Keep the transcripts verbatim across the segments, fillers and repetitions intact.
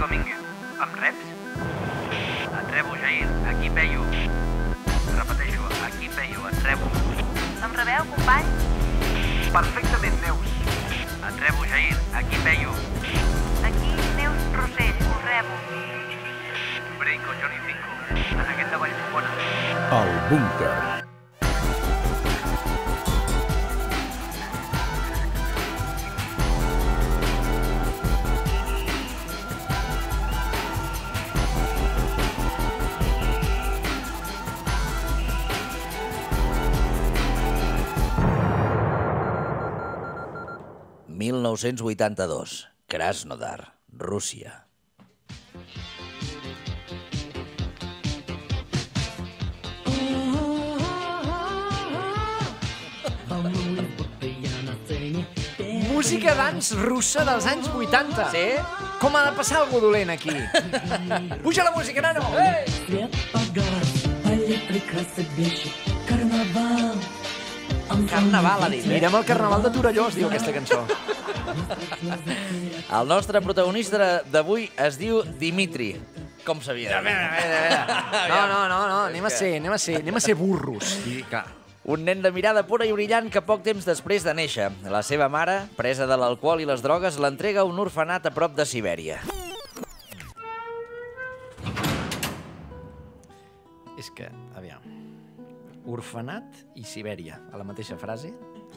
Domínguez. Amb reps? Et rebo, Jair. Aquí Peyu. Repeteixo, aquí Peyu, et rebo. Em rebeu, company? Perfectament, Neus. Et rebo, Jair. Aquí Peyu. Aquí, Neus Rossell, us rebo. Breiko, Johnny Cinco. En aquest de Vallfogona. El búnquer. mil nou-cents vuitanta-dos. Krasnodar, Rússia. Música dance russa dels anys vuitanta. Sí? Com ha de passar algú dolent aquí? Puja la música, nano! Ei! Carnaval, ha dit. Mirem el carnaval de Torelló, es diu aquesta cançó. El nostre protagonista d'avui es diu Dimitri. Com sabia? No, no, no, no, anem a ser, anem a ser, anem a ser burros. I, clar, Un nen de mirada pura i brillant que poc temps després de néixer, la seva mare, presa de l'alcohol i les drogues, l'entrega a un orfenat a prop de Sibèria. és que, aviam, orfenat i Sibèria, a la mateixa frase.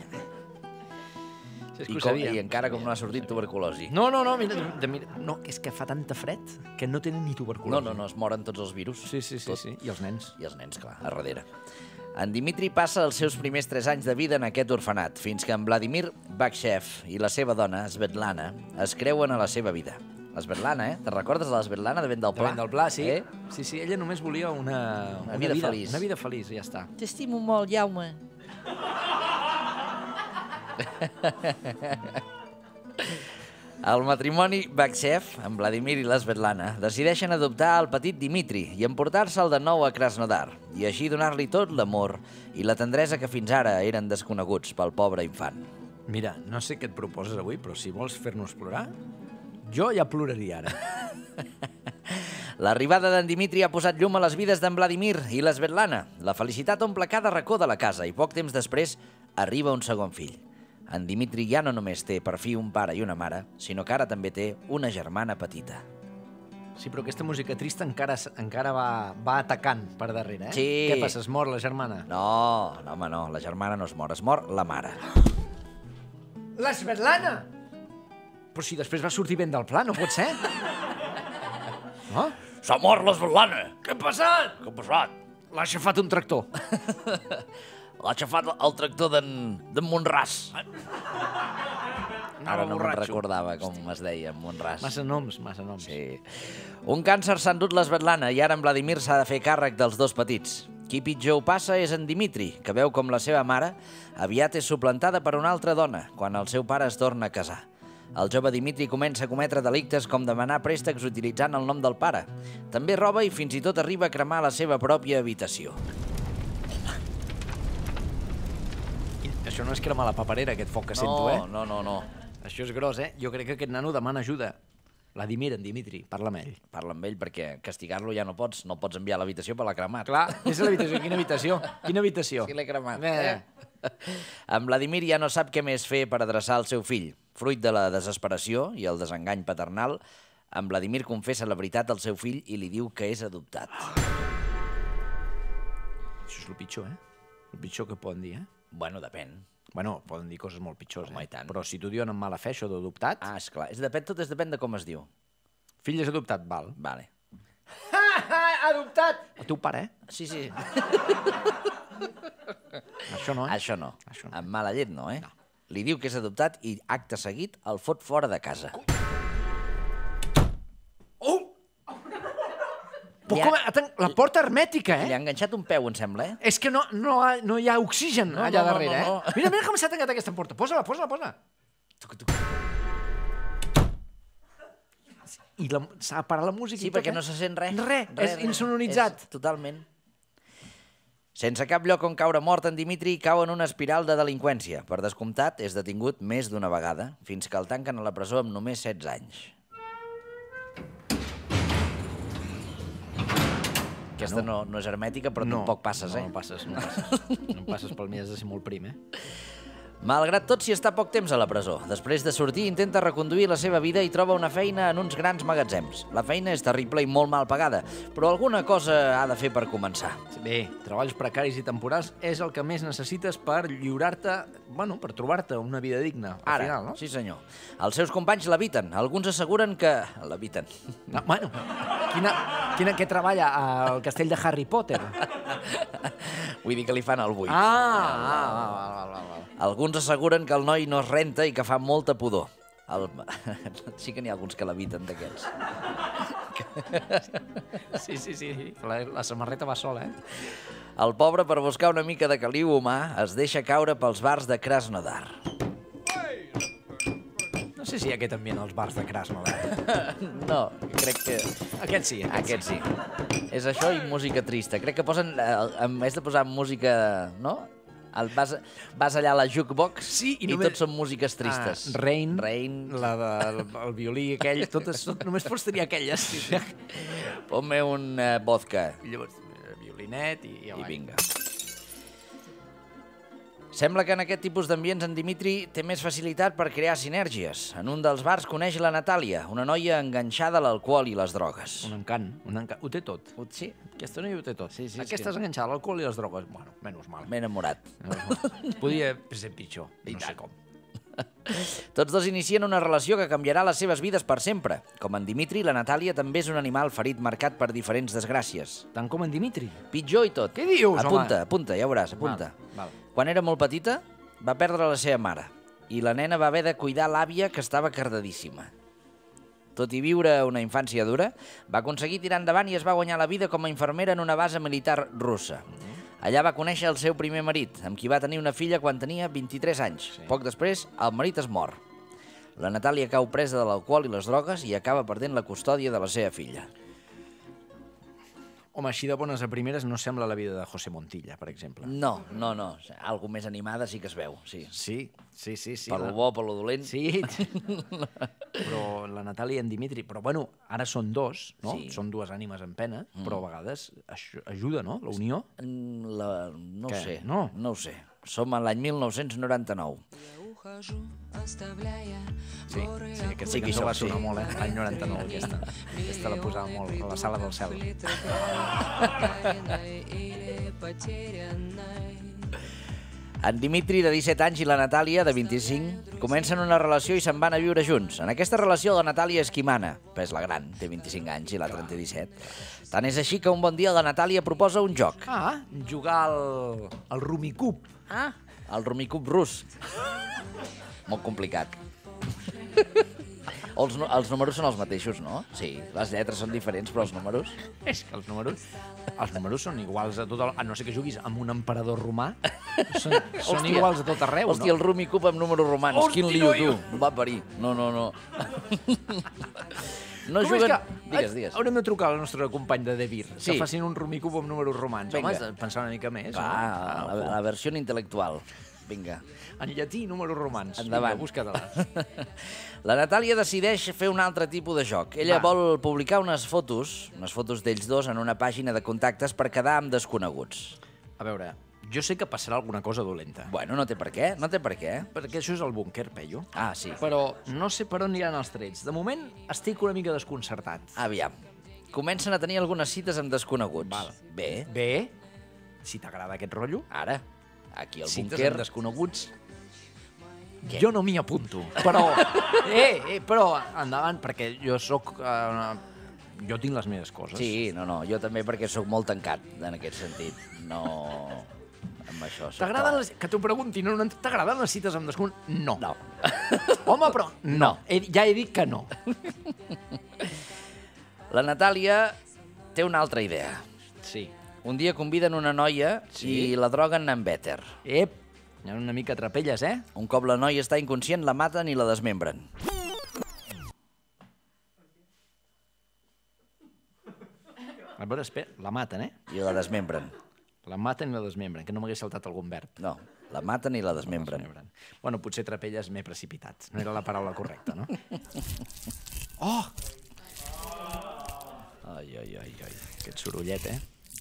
Si és que I, ho com, sabia. I encara com no ha sortit tuberculosi. No, no, no, mira, de, mira, no, és que fa tanta fred que no tenen ni tuberculosi. No, no, no, es moren tots els virus. Sí, sí, sí, Tot. sí. I els nens. I els nens, clar, a darrere. En Dimitri passa els seus primers tres anys de vida en aquest orfenat, fins que en Vladimir Bakshev i la seva dona, Svetlana, es creuen a la seva vida. La Svetlana, eh? Te'n recordes de la Svetlana de Vent del De Pla? Vent del Pla, sí. Eh? Sí, sí, ella només volia una, Una vida feliç. Una vida feliç, i ja està. T'estimo molt, Jaume. El matrimoni Bakshev, amb Vladimir i la Svetlana, decideixen adoptar el petit Dimitri i emportar-se'l de nou a Krasnodar, i així donar-li tot l'amor i la tendresa que fins ara eren desconeguts pel pobre infant. Mira, no sé què et proposes avui, però si vols fer-nos plorar, jo ja ploraria ara. L'arribada d'en Dimitri ha posat llum a les vides d'en Vladimir i la Svetlana. La felicitat omple cada racó de la casa i poc temps després arriba un segon fill. En Dimitri ja no només té per fi un pare i una mare, sinó que ara també té una germana petita. Sí, però aquesta música trista encara, encara va, va atacant per darrere, eh? Sí. Què passa, es mor la germana? No, no, home, no, la germana no es mor, es mor la mare. La Svetlana! Però si després va sortir ben del pla, no pot ser? No? S'ha mort la Svetlana! Què ha passat? Què ha passat? L'ha aixafat un tractor. L'ha aixafat el tractor d'en Montràs. Ara no me'n borratxo. recordava com es deia, Montràs. Massa noms, massa noms. Sí. Un càncer s'ha endut la Svetlana i ara en Vladimir s'ha de fer càrrec dels dos petits. Qui pitjor ho passa és en Dimitri, que veu com la seva mare aviat és suplantada per una altra dona, quan el seu pare es torna a casar. El jove Dimitri comença a cometre delictes com demanar préstecs utilitzant el nom del pare. També roba i fins i tot arriba a cremar la seva pròpia habitació. Això no és cremar la paperera, aquest foc que sento, eh? No, no, no. Això és gros, eh? Jo crec que aquest nano demana ajuda. Vladimir, en Dimitri, parla amb ell. Parla amb ell perquè castigar-lo ja no pots. No pots enviar a l'habitació per l'ha cremat. Clar, és l'habitació. Quina habitació? Quina habitació? Sí, l'he cremat. Eh. En Vladimir ja no sap què més fer per adreçar el seu fill. Fruit de la desesperació i el desengany paternal, en Vladimir confessa la veritat al seu fill i li diu que és adoptat. Això és el pitjor, eh? El pitjor que poden dir, eh? Bueno, depèn. Bueno, poden dir coses molt pitjors, Home, eh? i tant. Però si t'ho diuen amb mala fe, això d'adoptat... Ah, esclar. És depèn, tot és depèn de com es diu. Fill és adoptat, val. Vale. Ha, ha, adoptat! El teu pare, eh? Sí, sí. Això no, eh? Això no. Això no. Amb mala llet no, eh? No. Li diu que és adoptat i, acte seguit, el fot fora de casa. Oh! Però Li ha- com, aten- la porta hermètica, Li eh? ha enganxat un peu, em sembla, eh? És que no, no, ha- no hi ha oxigen No, allà no, no, darrere, no, no. eh? Mira, mira com s'ha tancat aquesta porta. Posa-la, posa-la, posa-la. I la- s'ha parat la música Sí, i tot, perquè eh? no se sent res. Res, és insonoritzat. És, totalment. Sense cap lloc on caure mort, en Dimitri cau en una espiral de delinqüència. Per descomptat, és detingut més d'una vegada, fins que el tanquen a la presó amb només setze anys. Aquesta no, no és hermètica, però no, tampoc passes, no, eh? No passes, no passes. No passes pel mi, has de ser molt prim, eh? Malgrat tot, s'hi està poc temps a la presó. Després de sortir, intenta reconduir la seva vida i troba una feina en uns grans magatzems. La feina és terrible i molt mal pagada, però alguna cosa ha de fer per començar. Bé, treballs precaris i temporals és el que més necessites per lliurar-te, bueno, per trobar-te una vida digna, al Ara, final, no? sí senyor. Els seus companys l'eviten. Alguns asseguren que... l'eviten. No, bueno, quina, quina, què treballa al castell de Harry Potter? Vull dir que li fan el buit. Ah, ah, ah, ah, ah. Alguns asseguren que el noi no es renta i que fa molta pudor. El... Sí que n'hi ha alguns que l'eviten d'aquests. Sí, sí, sí, la, la samarreta va sola, eh? El pobre, per buscar una mica de caliu humà, es deixa caure pels bars de Krasnodar. No sé si hi ha aquest ambient als bars de Krasnodar. No, crec que... Aquest sí, aquest, Aquest sí. És això i música trista. Crec que posen... eh, En vez de posar música... No? El vas, vas allà a la jukebox Sí, i i, només- tots són músiques tristes. Ah, Rain, Rain. la de, el, el violí aquell, totes, tot, només pots tenir aquelles. Sí. Ponme un uh, vodka. I llavors, eh, violinet i, i, I vinga. Sembla que en aquest tipus d'ambients en Dimitri té més facilitat per crear sinergies. En un dels bars coneix la Natàlia, una noia enganxada a l'alcohol i les drogues. Un encant, un encant. Ho té tot. Sí, Aquesta noia ho té tot. Sí, sí, Aquesta sí. és enganxada a l'alcohol i les drogues. Bueno, menys mal. m'he enamorat. Menys mal. Podria ser pitjor, I no sé tant. com. Tots dos inicien una relació que canviarà les seves vides per sempre. Com en Dimitri, la Natàlia també és un animal ferit marcat per diferents desgràcies. Tant com en Dimitri. Pitjor i tot. Què dius, Apunta, home? apunta, ja veuràs, apunta. Val, val. Quan era molt petita, va perdre la seva mare i la nena va haver de cuidar l'àvia, que estava cardadíssima. Tot i viure una infància dura, va aconseguir tirar endavant i es va guanyar la vida com a infermera en una base militar russa. Allà va conèixer el seu primer marit, amb qui va tenir una filla quan tenia vint-i-tres anys. Sí. Poc després, el marit es mor. La Natàlia cau presa de l'alcohol i les drogues i acaba perdent la custòdia de la seva filla. Home, així de bones a primeres no sembla la vida de José Montilla, per exemple. No, no, no. Algo més animada sí que es veu, sí. Sí, sí, sí. sí Per lo bo, per lo dolent. Sí, però la Natàlia i en Dimitri... Però, bueno, ara són dos, no? Sí. Són dues ànimes en pena, mm. però a vegades això ajuda, no? La unió. Mm, La... No ho Què? sé, No? no ho sé. Som a l'any mil nou-cents noranta-nou. Sí, sí, aquesta Sí que hi cançó va som, sonar sí. molt, eh? L'any noranta-nou, aquesta. Aquesta la posava molt a la sala del cel. En Dimitri, de disset anys, i la Natàlia, de vint-i-cinc, comencen una relació i se'n van a viure junts. En aquesta relació, la Natàlia és qui mana, però és la gran, té vint-i-cinc anys i l'altra en té disset. Tant és així que un bon dia la Natàlia proposa un joc. Ah, jugar al, al Rumicub. Ah, el Rumicub rus. Molt complicat. O els, nu- els números són els mateixos, no? Sí, les lletres són diferents, però els números... És que els números, els números són iguals a tot el... A no sé que juguis amb un emperador romà, són, són Hòstia. iguals a tot arreu, Hòstia, el no? Rumicub amb números romans. Hosti, Quin lío, noio! tu. Va parir. No, no, no. No Com juguen... és que... Digues, digues. Haurem de trucar al nostre company de Devir, Sí. que facin un Rumicub amb números romans. Vinga. Home, has de pensar una mica més. Va, no? la, la versió intel·lectual. Vinga. En llatí, números romans. Endavant. Vinga, busca-te-la. La Natàlia decideix fer un altre tipus de joc. Ella Va. vol publicar unes fotos, unes fotos d'ells dos en una pàgina de contactes per quedar amb desconeguts. A veure, jo sé que passarà alguna cosa dolenta. Bueno, no té per què, no té per què. Perquè això és el búnquer, Peyu. Ah, sí. Però no sé per on iran els trets. De moment estic una mica desconcertat. Aviam. Comencen a tenir algunes cites amb desconeguts. Val. Bé, Bé, si t'agrada aquest rotllo, ara, aquí el cites búnquer... amb desconeguts, Què? jo no m'hi apunto. Però, eh, eh, però endavant, perquè jo sóc... Eh, jo tinc les meves coses. Sí, no, no, jo també perquè sóc molt tancat en aquest sentit. No... Amb això sóc T'agraden clar. les... Que t'ho preguntin, no, no, t'agraden les cites amb desconeguts? No. No. Home, però no. He, ja he dit que no. La Natàlia té una altra idea. Sí. Un dia conviden una noia Sí. i la droguen amb èter. Ep, hi ha una mica trapelles, eh? Un cop la noia està inconscient, la maten i la desmembren. A veure, espera, la maten, eh? I la desmembren. La maten i la desmembren, que no m'hagués saltat algun verb. No, la maten i la desmembren. Desmembren. Bueno, potser trapelles m'he precipitat. No era la paraula correcta, no? Oh! Ai, ai, ai, ai. Aquest sorollet, eh?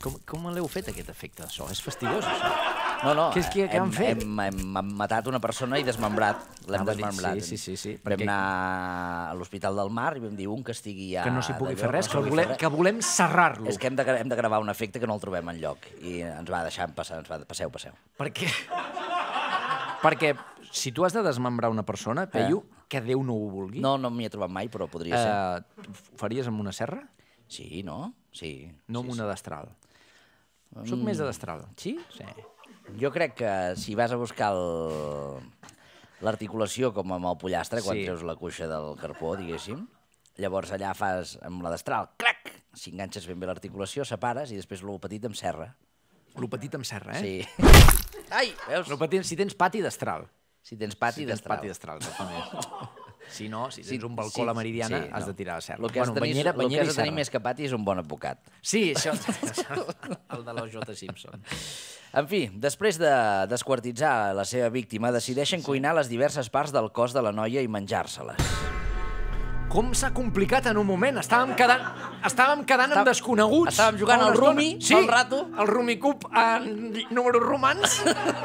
Com, com l'heu fet, aquest efecte de so? És fastigós, això. No, no, Què és que- què hem, han fet? hem, hem, hem matat una persona i desmembrat. L'hem Ah, va dir, desmembrat. sí, sí, sí, sí, Vam perquè- anar a l'Hospital del Mar i vam dir un que estigui ja... Que no s'hi pugui d'allò, fer res, no que s'hi pugui volem, fer res. que volem serrar-lo. És que hem de, hem de gravar un efecte que no el trobem enlloc i ens va deixar passar, ens va... Passeu, passeu. Perquè... Perquè si tu has de desmembrar una persona, Peyu, que Déu no ho vulgui, No, no m'hi he trobat mai, però podria ser. eh, ho faries amb una serra? Sí, no? Sí. No sí, amb una destral. Soc més de destral. Sí? Sí. Jo crec que si vas a buscar el- l'articulació com amb el pollastre, quan Sí. treus la cuixa del carpó, diguéssim, llavors allà fas amb la destral, clac, si enganxes ben bé l'articulació, separes i després lo petit amb serra. Lo petit amb serra, eh? Sí. Ai, veus? Lo petit, si tens pati, destral. Si tens pati, si tens destral. pati destral, exactament. Si no, si tens Sí, un balcó sí, a la Meridiana, sí, has no. de tirar a serra. El que has de tenir, banyera, el que banyera has i de tenir serra. més que pati és un bon advocat. Sí, això... el de l'O J. Simpson. En fi, després de desquartitzar la seva víctima, decideixen cuinar les diverses parts del cos de la noia i menjar-se-les. Com s'ha complicat en un moment. Estàvem quedant, estàvem quedant amb desconeguts. estàvem jugant Fa una al estona. rumi, sí, fa un rato. el Rumi Cup en números romans.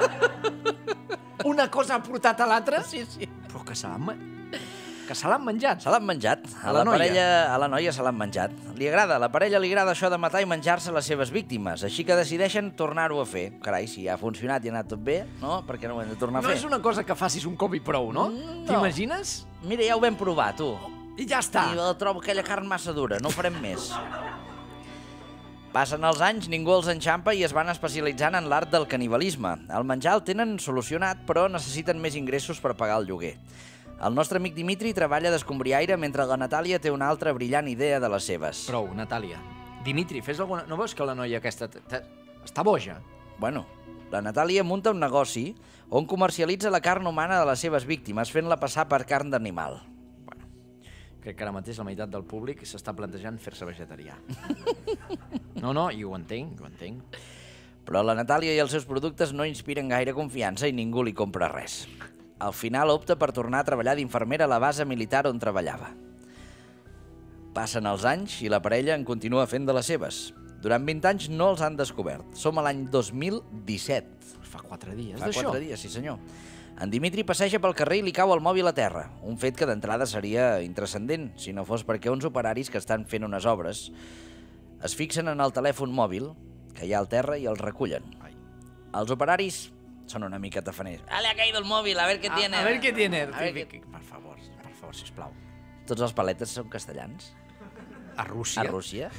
Una cosa ha portat a l'altra. Sí, sí. Però que se l'han ma- que se l'han menjat. Se l'han menjat. A, A la, la noia. parella, a la noia se l'han menjat. Li agrada, a la parella li agrada això de matar i menjar-se les seves víctimes, així que decideixen tornar-ho a fer. Carai, si ja ha funcionat i ha anat tot bé, no? Per què no ho hem de tornar a No fer? és una cosa que facis un cop i prou, no? Mm, no. T'imagines? Mira, ja ho vam provar, tu. I ja està. I el trobo aquella carn massa dura, no ho farem més. Passen els anys, ningú els enxampa i es van especialitzant en l'art del canibalisme. El menjar el tenen solucionat, però necessiten més ingressos per pagar el lloguer. El nostre amic Dimitri treballa d'escombriaire mentre la Natàlia té una altra brillant idea de les seves. Prou, Natàlia. Dimitri, fes alguna... No veus que la noia aquesta... t- t- està boja? Bueno, la Natàlia munta un negoci on comercialitza la carn humana de les seves víctimes, fent-la passar per carn d'animal. Crec que ara mateix la meitat del públic s'està plantejant fer-se vegetarià. No, no, i ho entenc, ho entenc. Però la Natàlia i els seus productes no inspiren gaire confiança i ningú li compra res. Al final opta per tornar a treballar d'infermera a la base militar on treballava. Passen els anys i la parella en continua fent de les seves. Durant vint anys no els han descobert. Som a l'any dos mil disset. Fa quatre dies Fa d'això. quatre dies, sí senyor. En Dimitri passeja pel carrer i li cau el mòbil a terra, un fet que d'entrada seria intrascendent, si no fos perquè uns operaris que estan fent unes obres es fixen en el telèfon mòbil que hi ha al terra i el recullen. Ai. Els operaris són una mica tafaners. Ah, le ha caído el mòbil, a ver qué tiene. A, a ver què tiene. A ver Típic. Per favor, per favor, sisplau. Tots els paletes són castellans? A Rússia? A Rússia?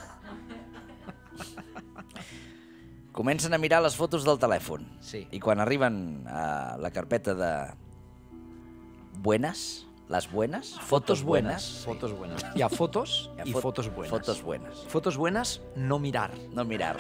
Comencen a mirar les fotos del telèfon. Sí. I quan arriben a la carpeta de buenas, les buenas, fotos buenas, Fotos buenas. Hi ha fotos hi ha i fot- fotos buenas. Fotos buenas. Fotos buenas, no mirar. No mirar.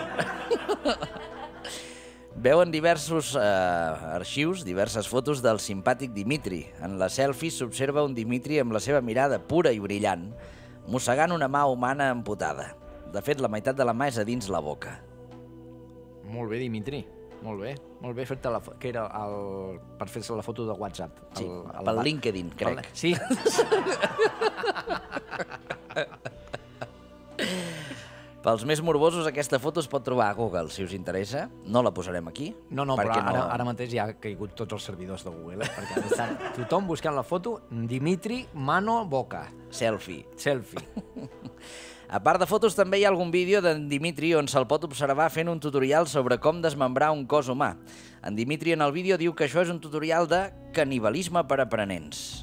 Veuen diversos eh, arxius, diverses fotos del simpàtic Dimitri. En la selfie s'observa un Dimitri amb la seva mirada pura i brillant, mossegant una mà humana amputada. De fet, la meitat de la mà és a dins la boca. Molt bé, Dimitri. Molt bé. Molt bé fer-te la foto. Que era el... per fer-se la foto de WhatsApp. Sí, El- el- pel LinkedIn, crec. Pel- Sí. Pels més morbosos, aquesta foto es pot trobar a Google, si us interessa. No la posarem aquí. No, no, però perquè ara, ara mateix ja ha caigut tots els servidors de Google, eh? Perquè ara estan tothom buscant la foto Dimitri Mano Boca. Selfie. Selfie. A part de fotos, també hi ha algun vídeo d'en Dimitri on se'l pot observar fent un tutorial sobre com desmembrar un cos humà. En Dimitri en el vídeo diu que això és un tutorial de canibalisme per aprenents.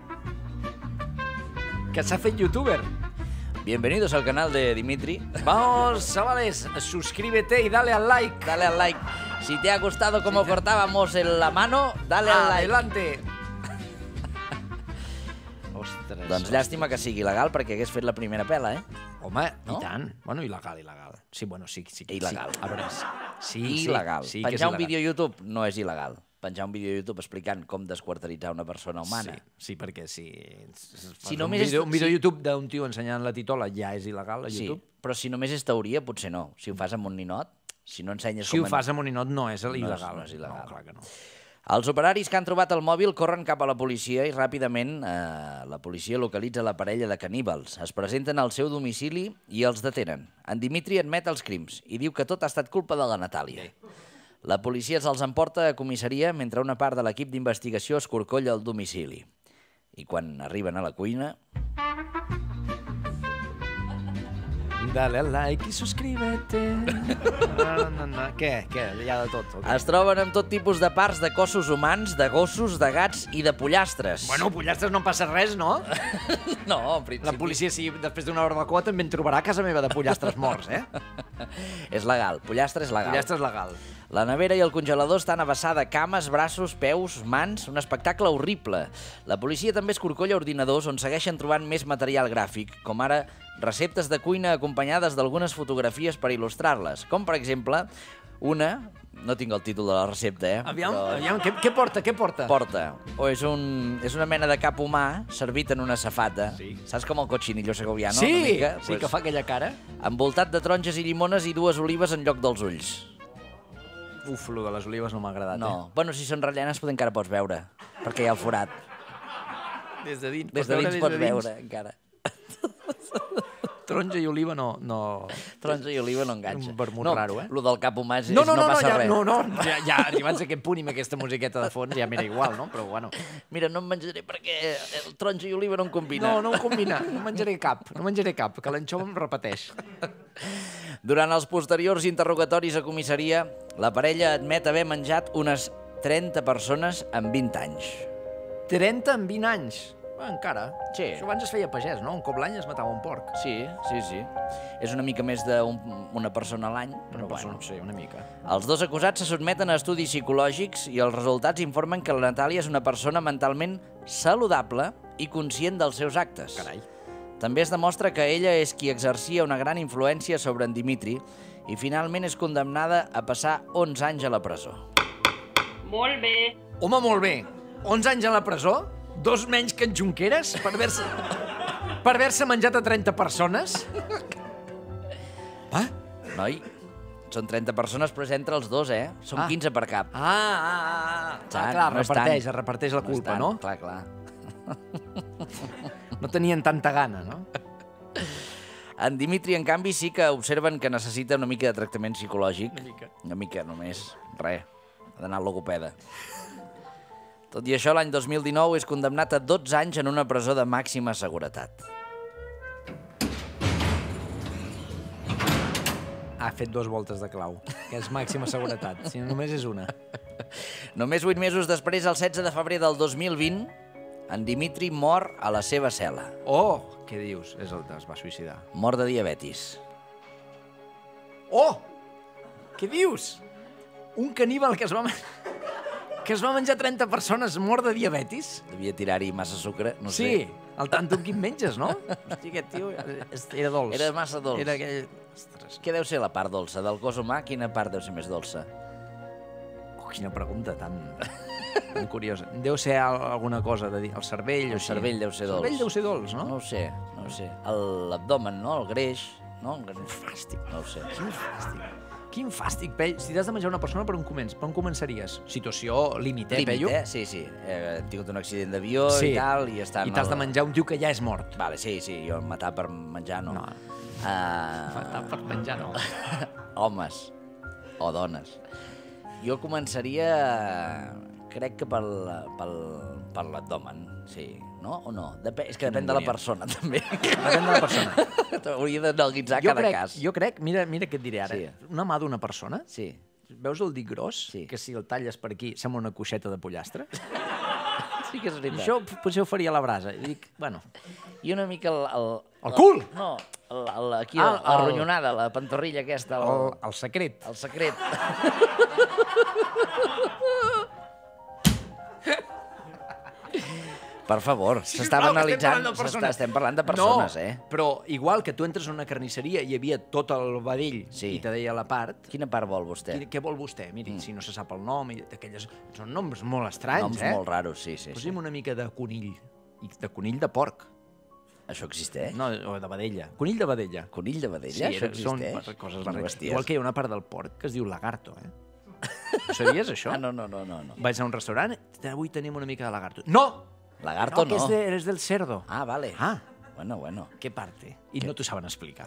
Que s'ha fet youtuber. Bienvenidos al canal de Dimitri. Vamos, chavales, suscríbete y dale al like. Dale al like. Si te ha gustado cómo cortábamos en la mano, dale al like. Adelante. Ostres. Doncs llàstima que sigui il·legal perquè hagués fet la primera pela, eh? Home, No? i tant. Bueno, il·legal, il·legal. Sí, bueno, sí, sí. sí. Il·legal. Sí. A veure, sí. sí Il·legal. Sí, sí que és Penjar un il·legal. vídeo a YouTube no és il·legal. Penjar un vídeo a YouTube explicant com desquarteritzar una persona humana. Sí, sí, perquè si... Si un només és- vídeo, un vídeo a si- YouTube d'un tio ensenyant la titola ja és il·legal a Sí, YouTube. però si només és teoria, potser no. Si ho fas amb un ninot, si no ensenyes Si com... ho fas amb un ninot no és il·legal. no és il·legal. No, clar que no. Els operaris que han trobat el mòbil corren cap a la policia i ràpidament eh, la policia localitza la parella de caníbals. Es presenten al seu domicili i els detenen. En Dimitri admet els crims i diu que tot ha estat culpa de la Natàlia. La policia se'ls emporta a comissaria mentre una part de l'equip d'investigació escorcolla el domicili. I quan arriben a la cuina... Dale al like i suscríbete. No, no, no. Què? Què? Hi ha de tot. Okay. Es troben amb tot tipus de parts de cossos humans, de gossos, de gats i de pollastres. Bueno, pollastres no passa res, no? No, en principi... La policia, si després d'una barbacoa, també en trobarà a casa meva de pollastres morts, eh? És legal, pollastre és legal. Pollastre és legal. La nevera i el congelador estan a vessar de cames, braços, peus, mans, un espectacle horrible. La policia també escorcolla ordinadors on segueixen trobant més material gràfic, com ara receptes de cuina acompanyades d'algunes fotografies per il·lustrar-les, com per exemple una... No tinc el títol de la recepta, eh? Aviam, però... aviam, què, què porta, què porta? Porta. O és, un, és una mena de cap humà servit en una safata. Sí. Saps com el cochinillo segoviano? Sí, una mica? sí, Pues, que fa aquella cara. envoltat de taronges i llimones i dues olives en lloc dels ulls. Uf, lo de les olives no m'ha agradat, No. eh? Bueno, si són rellenes, potser encara pots veure, perquè hi ha el forat. Des de dins. Des de dins pots veure, encara. Taronja i oliva no... no... Taronja i oliva no enganxa. Un vermut no, raro, eh? Lo del cap humà és, No, és no, no, no, no, passa ja, res. no, no, ja, ja arribats a aquest punt i amb aquesta musiqueta de fons ja m'era igual, no? Però bueno. Mira, no em menjaré perquè el taronja i oliva no em combina. No, no em combina, no menjaré cap, no menjaré cap, que l'anxova em repeteix. Durant els posteriors interrogatoris a comissaria, la parella admet haver menjat unes trenta persones en vint anys. trenta en vint anys. Va, encara. Sí. Això abans es feia pagès, no? Un cop l'any es matava un porc. Sí, sí, sí. És una mica més d'una un, persona a l'any, però Una persona, bueno. sí, una mica. Els dos acusats se sotmeten a estudis psicològics i els resultats informen que la Natàlia és una persona mentalment saludable i conscient dels seus actes. Carai. També es demostra que ella és qui exercia una gran influència sobre en Dimitri i finalment és condemnada a passar onze anys a la presó. Molt bé. Home, molt bé. onze anys a la presó? Dos menys que en Junqueras? Per haver-se per haver-se menjat a trenta persones? Va? Noi, són trenta persones, però és entre els dos, eh? Són Ah. quinze per cap. Ah, ah, ah. ah Clar, clar, no és reparteix, tant. es reparteix la és culpa, tant, no? Clar, clar. No tenien tanta gana, no? En Dimitri, en canvi, sí que observen que necessita una mica de tractament psicològic. Una mica. Una mica, només. Res. Ha d'anar al logopeda. Tot i això, l'any dos mil dinou és condemnat a dotze anys en una presó de màxima seguretat. Ha fet dues voltes de clau, que és màxima seguretat, si no només és una. Només vuit mesos després, el setze de febrer del dos mil vint, en Dimitri mor a la seva cel·la. Oh, què dius? És el que es va suïcidar. Mor de diabetis. Oh! Què dius? Un caníbal que es va... que es va menjar trenta persones mort de diabetis? Devia tirar-hi massa sucre, no Sí, sé. el tanto amb quin menges, no? Hosti, aquest tio era dolç. Era massa dolç. Era aquell... Ostres, Què deu ser la part dolça? Del cos humà, quina part deu ser més dolça? oh, quina pregunta tan, tan curiosa. Deu ser al- alguna cosa de dir, el cervell o El així. cervell deu ser dolç. El cervell deu ser dolç, no? No ho sé, no ho sé. El- L'abdomen, no? El greix, no? El fàstic, no ho sé. Quin fàstic. Quin fàstic, Pello. Si t'has de menjar una persona, per on comences? Per on començaries? Situació límit, eh, Límit, Pello? eh? Sí, sí. Eh, He tingut un accident d'avió Sí. i tal, i estan... I t'has de al- menjar un tio que ja és mort. Vale, sí, sí, jo matar per menjar no. No. Uh, Per menjar, no. homes o dones. Jo començaria, crec que pel, pel, per l'abdomen, sí. No o no? Dep és que depèn de la angúnia. persona, també. Depèn de la persona. Hauria d'analitzar jo cada crec, cas. Jo crec, mira, mira què et diré ara. Sí. Una mà d'una persona, Sí. veus el dit gros? Sí. Que si el talles per aquí sembla una coixeta de pollastre? Sí que és veritat. Això potser ho faria a la brasa. I dic, bueno, I una mica el... El, El cul! No, el, el, aquí, Ah, ah, la el- ronyonada, la pantorrilla aquesta, el, el, el secret. el secret. Per favor, s'estava Sisplau, que estem analitzant... parlant de persones. s'està- Estem parlant de persones, no, eh? però igual que tu entres en una carnisseria i hi havia tot el vedell Sí. i te deia la part, Quina part vol vostè? qui- què vol vostè? Miri, si no se sap el nom, i aquelles... són noms molt estranys, Noms eh? molt raros, sí, sí. sí. Posi'm una mica de conill. I de conill de porc. Això existeix? No, o de vedella. Conill de vedella. Conill de vedella? Sí, Això era- són existeix? coses Quina barreges. bèsties. Igual que hi ha una part del porc que es diu lagarto, eh? Ho sabies, això? Ah, no, no, no, no. no. Vaig a un restaurant, avui tenim una mica de lagarto. No! Lagarto no. que no. és, de, és del cerdo. Ah, vale. Ah, Bueno, bueno. què parte? I no t'ho saben explicar.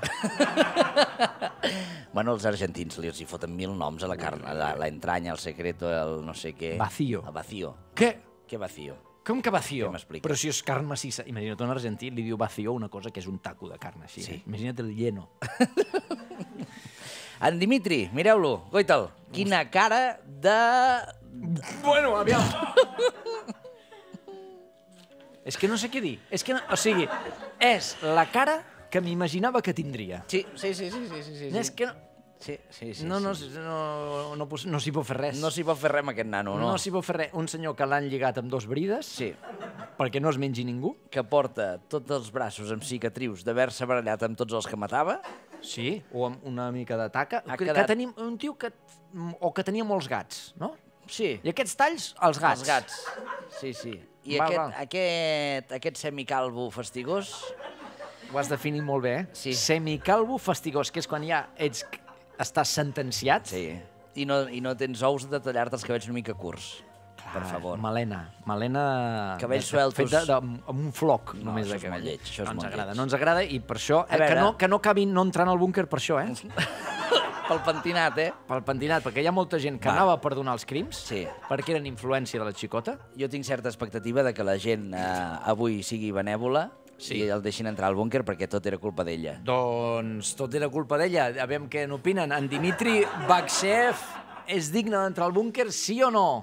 Bueno, els argentins li els hi foten mil noms a la carn. La, la entranya, el secreto, el no sé què... Vacío. El vacío. Què? Què vacío? Com que vacío? Què m'expliques? Però si és carn massissa. Imagina't, un argentí li diu vacío una cosa que és un taco de carn així. Sí. Eh? Imagina't el lleno. En Dimitri, mireu-lo, goita'l. Quina cara de... Bueno, aviam. És que no sé què dir. És que, no, o sigui, és la cara que m'imaginava que tindria. Sí, sí, sí, sí, sí, sí, sí. És que no... Sí, sí, sí. No, no, sí. no, no, no, no s'hi pot fer res. No s'hi pot fer res amb aquest nano, no? No s'hi pot fer res. Un senyor que l'han lligat amb dos brides Sí, perquè no es mengi ningú. que porta tots els braços amb cicatrius d'haver-se barallat amb tots els que matava. Sí, o amb una mica de taca. Ha Que, quedat- que tenim un tio que... O que tenia molts gats, no? Sí, I aquests talls, els gats. els gats. Sí, sí. I Val, aquest, val. aquest, aquest semicalvo fastigós... Ho has definit molt bé, eh? Sí. Semicalvo fastigós, que és quan ja ets, estàs sentenciat. Sí. I no, i no tens ous de tallar-te els cabells una mica curts. Per favor. Melena. Melena... Cabells de- sueltos. Fet de, de, amb un floc, No, només això de és molt cabell. lleig, això és no ens molt agrada, lleig. no ens agrada, i per això... A Eh, que, veure. no, que no acabin no entrant al búnquer per això, eh? Pel pentinat, eh? Pel pentinat, perquè hi ha molta gent que Va. anava per donar els crims, Sí. perquè eren influència de la xicota. Jo tinc certa expectativa de que la gent eh, avui sigui benèvola Sí. i el deixin entrar al búnquer perquè tot era culpa d'ella. Doncs tot era culpa d'ella. A veure què n'opinen. En Dimitri Baksev és digne d'entrar al búnquer, sí o no?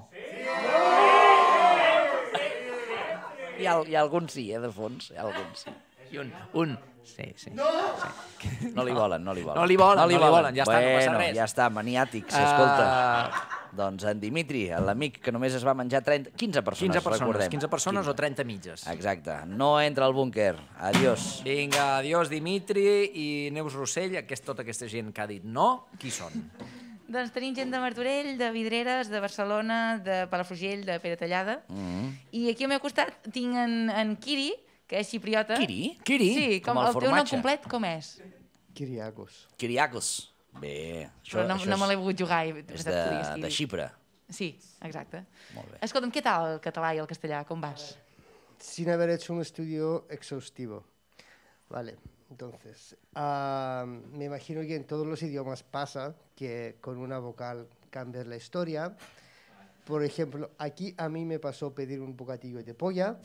Hi ha, hi ha alguns sí, eh, de fons. Hi ha alguns sí. I un... un... Sí, sí. No! sí. No li volen, no li volen. No li volen, no li volen, ja està, no passa Bueno, res. ja està, maniàtics, escolta. Uh, Doncs en Dimitri, l'amic que només es va menjar trenta... quinze persones, quinze persones, recordem. quinze persones o trenta mitges. Exacte. No entra al búnquer. Adiós. Vinga, adiós Dimitri i Neus Rossell, aquest, tota aquesta gent que ha dit no, qui són? Doncs tenim gent de Martorell, de Vidreres, de Barcelona, de Palafrugell, de Peratallada. Mm. I aquí al meu costat tinc en, en Kiri, que és xipriota. Kiri? Kiri? Sí, com, Com el el, teu nom formatge. complet com és? Kiriakos. Kiriakos. Bé, això, Però no, això no me l'he és, volgut jugar. I, és pensat de, que digués Kiri. de Xipre. Sí, exacte. Molt bé. Escolta'm, què tal el català i el castellà? Com vas? Sin haber hecho un estudio exhaustivo. Vale, entonces, ah, me imagino que en todos los idiomas pasa que con una vocal cambias la historia. Por ejemplo, aquí a mí me pasó pedir un bocadillo de polla.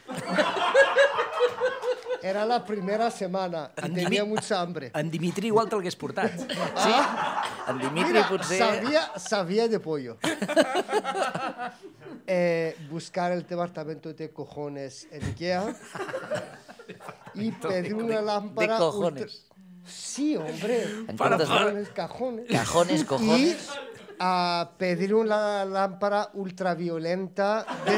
Era la primera semana y En tenía Dimi- mucha hambre. En Dimitri igual te'l hagués portat. Sí? En Dimitri Mira, potser... sabía, sabía de pollo. Eh, buscar el departamento de cojones en Ikea y pedir una lámpara... de cojones. ultra- Sí, hombre. En comptes de- Cajones, cajones. Cajones, cojones. Y a pedir una lámpara ultraviolenta de...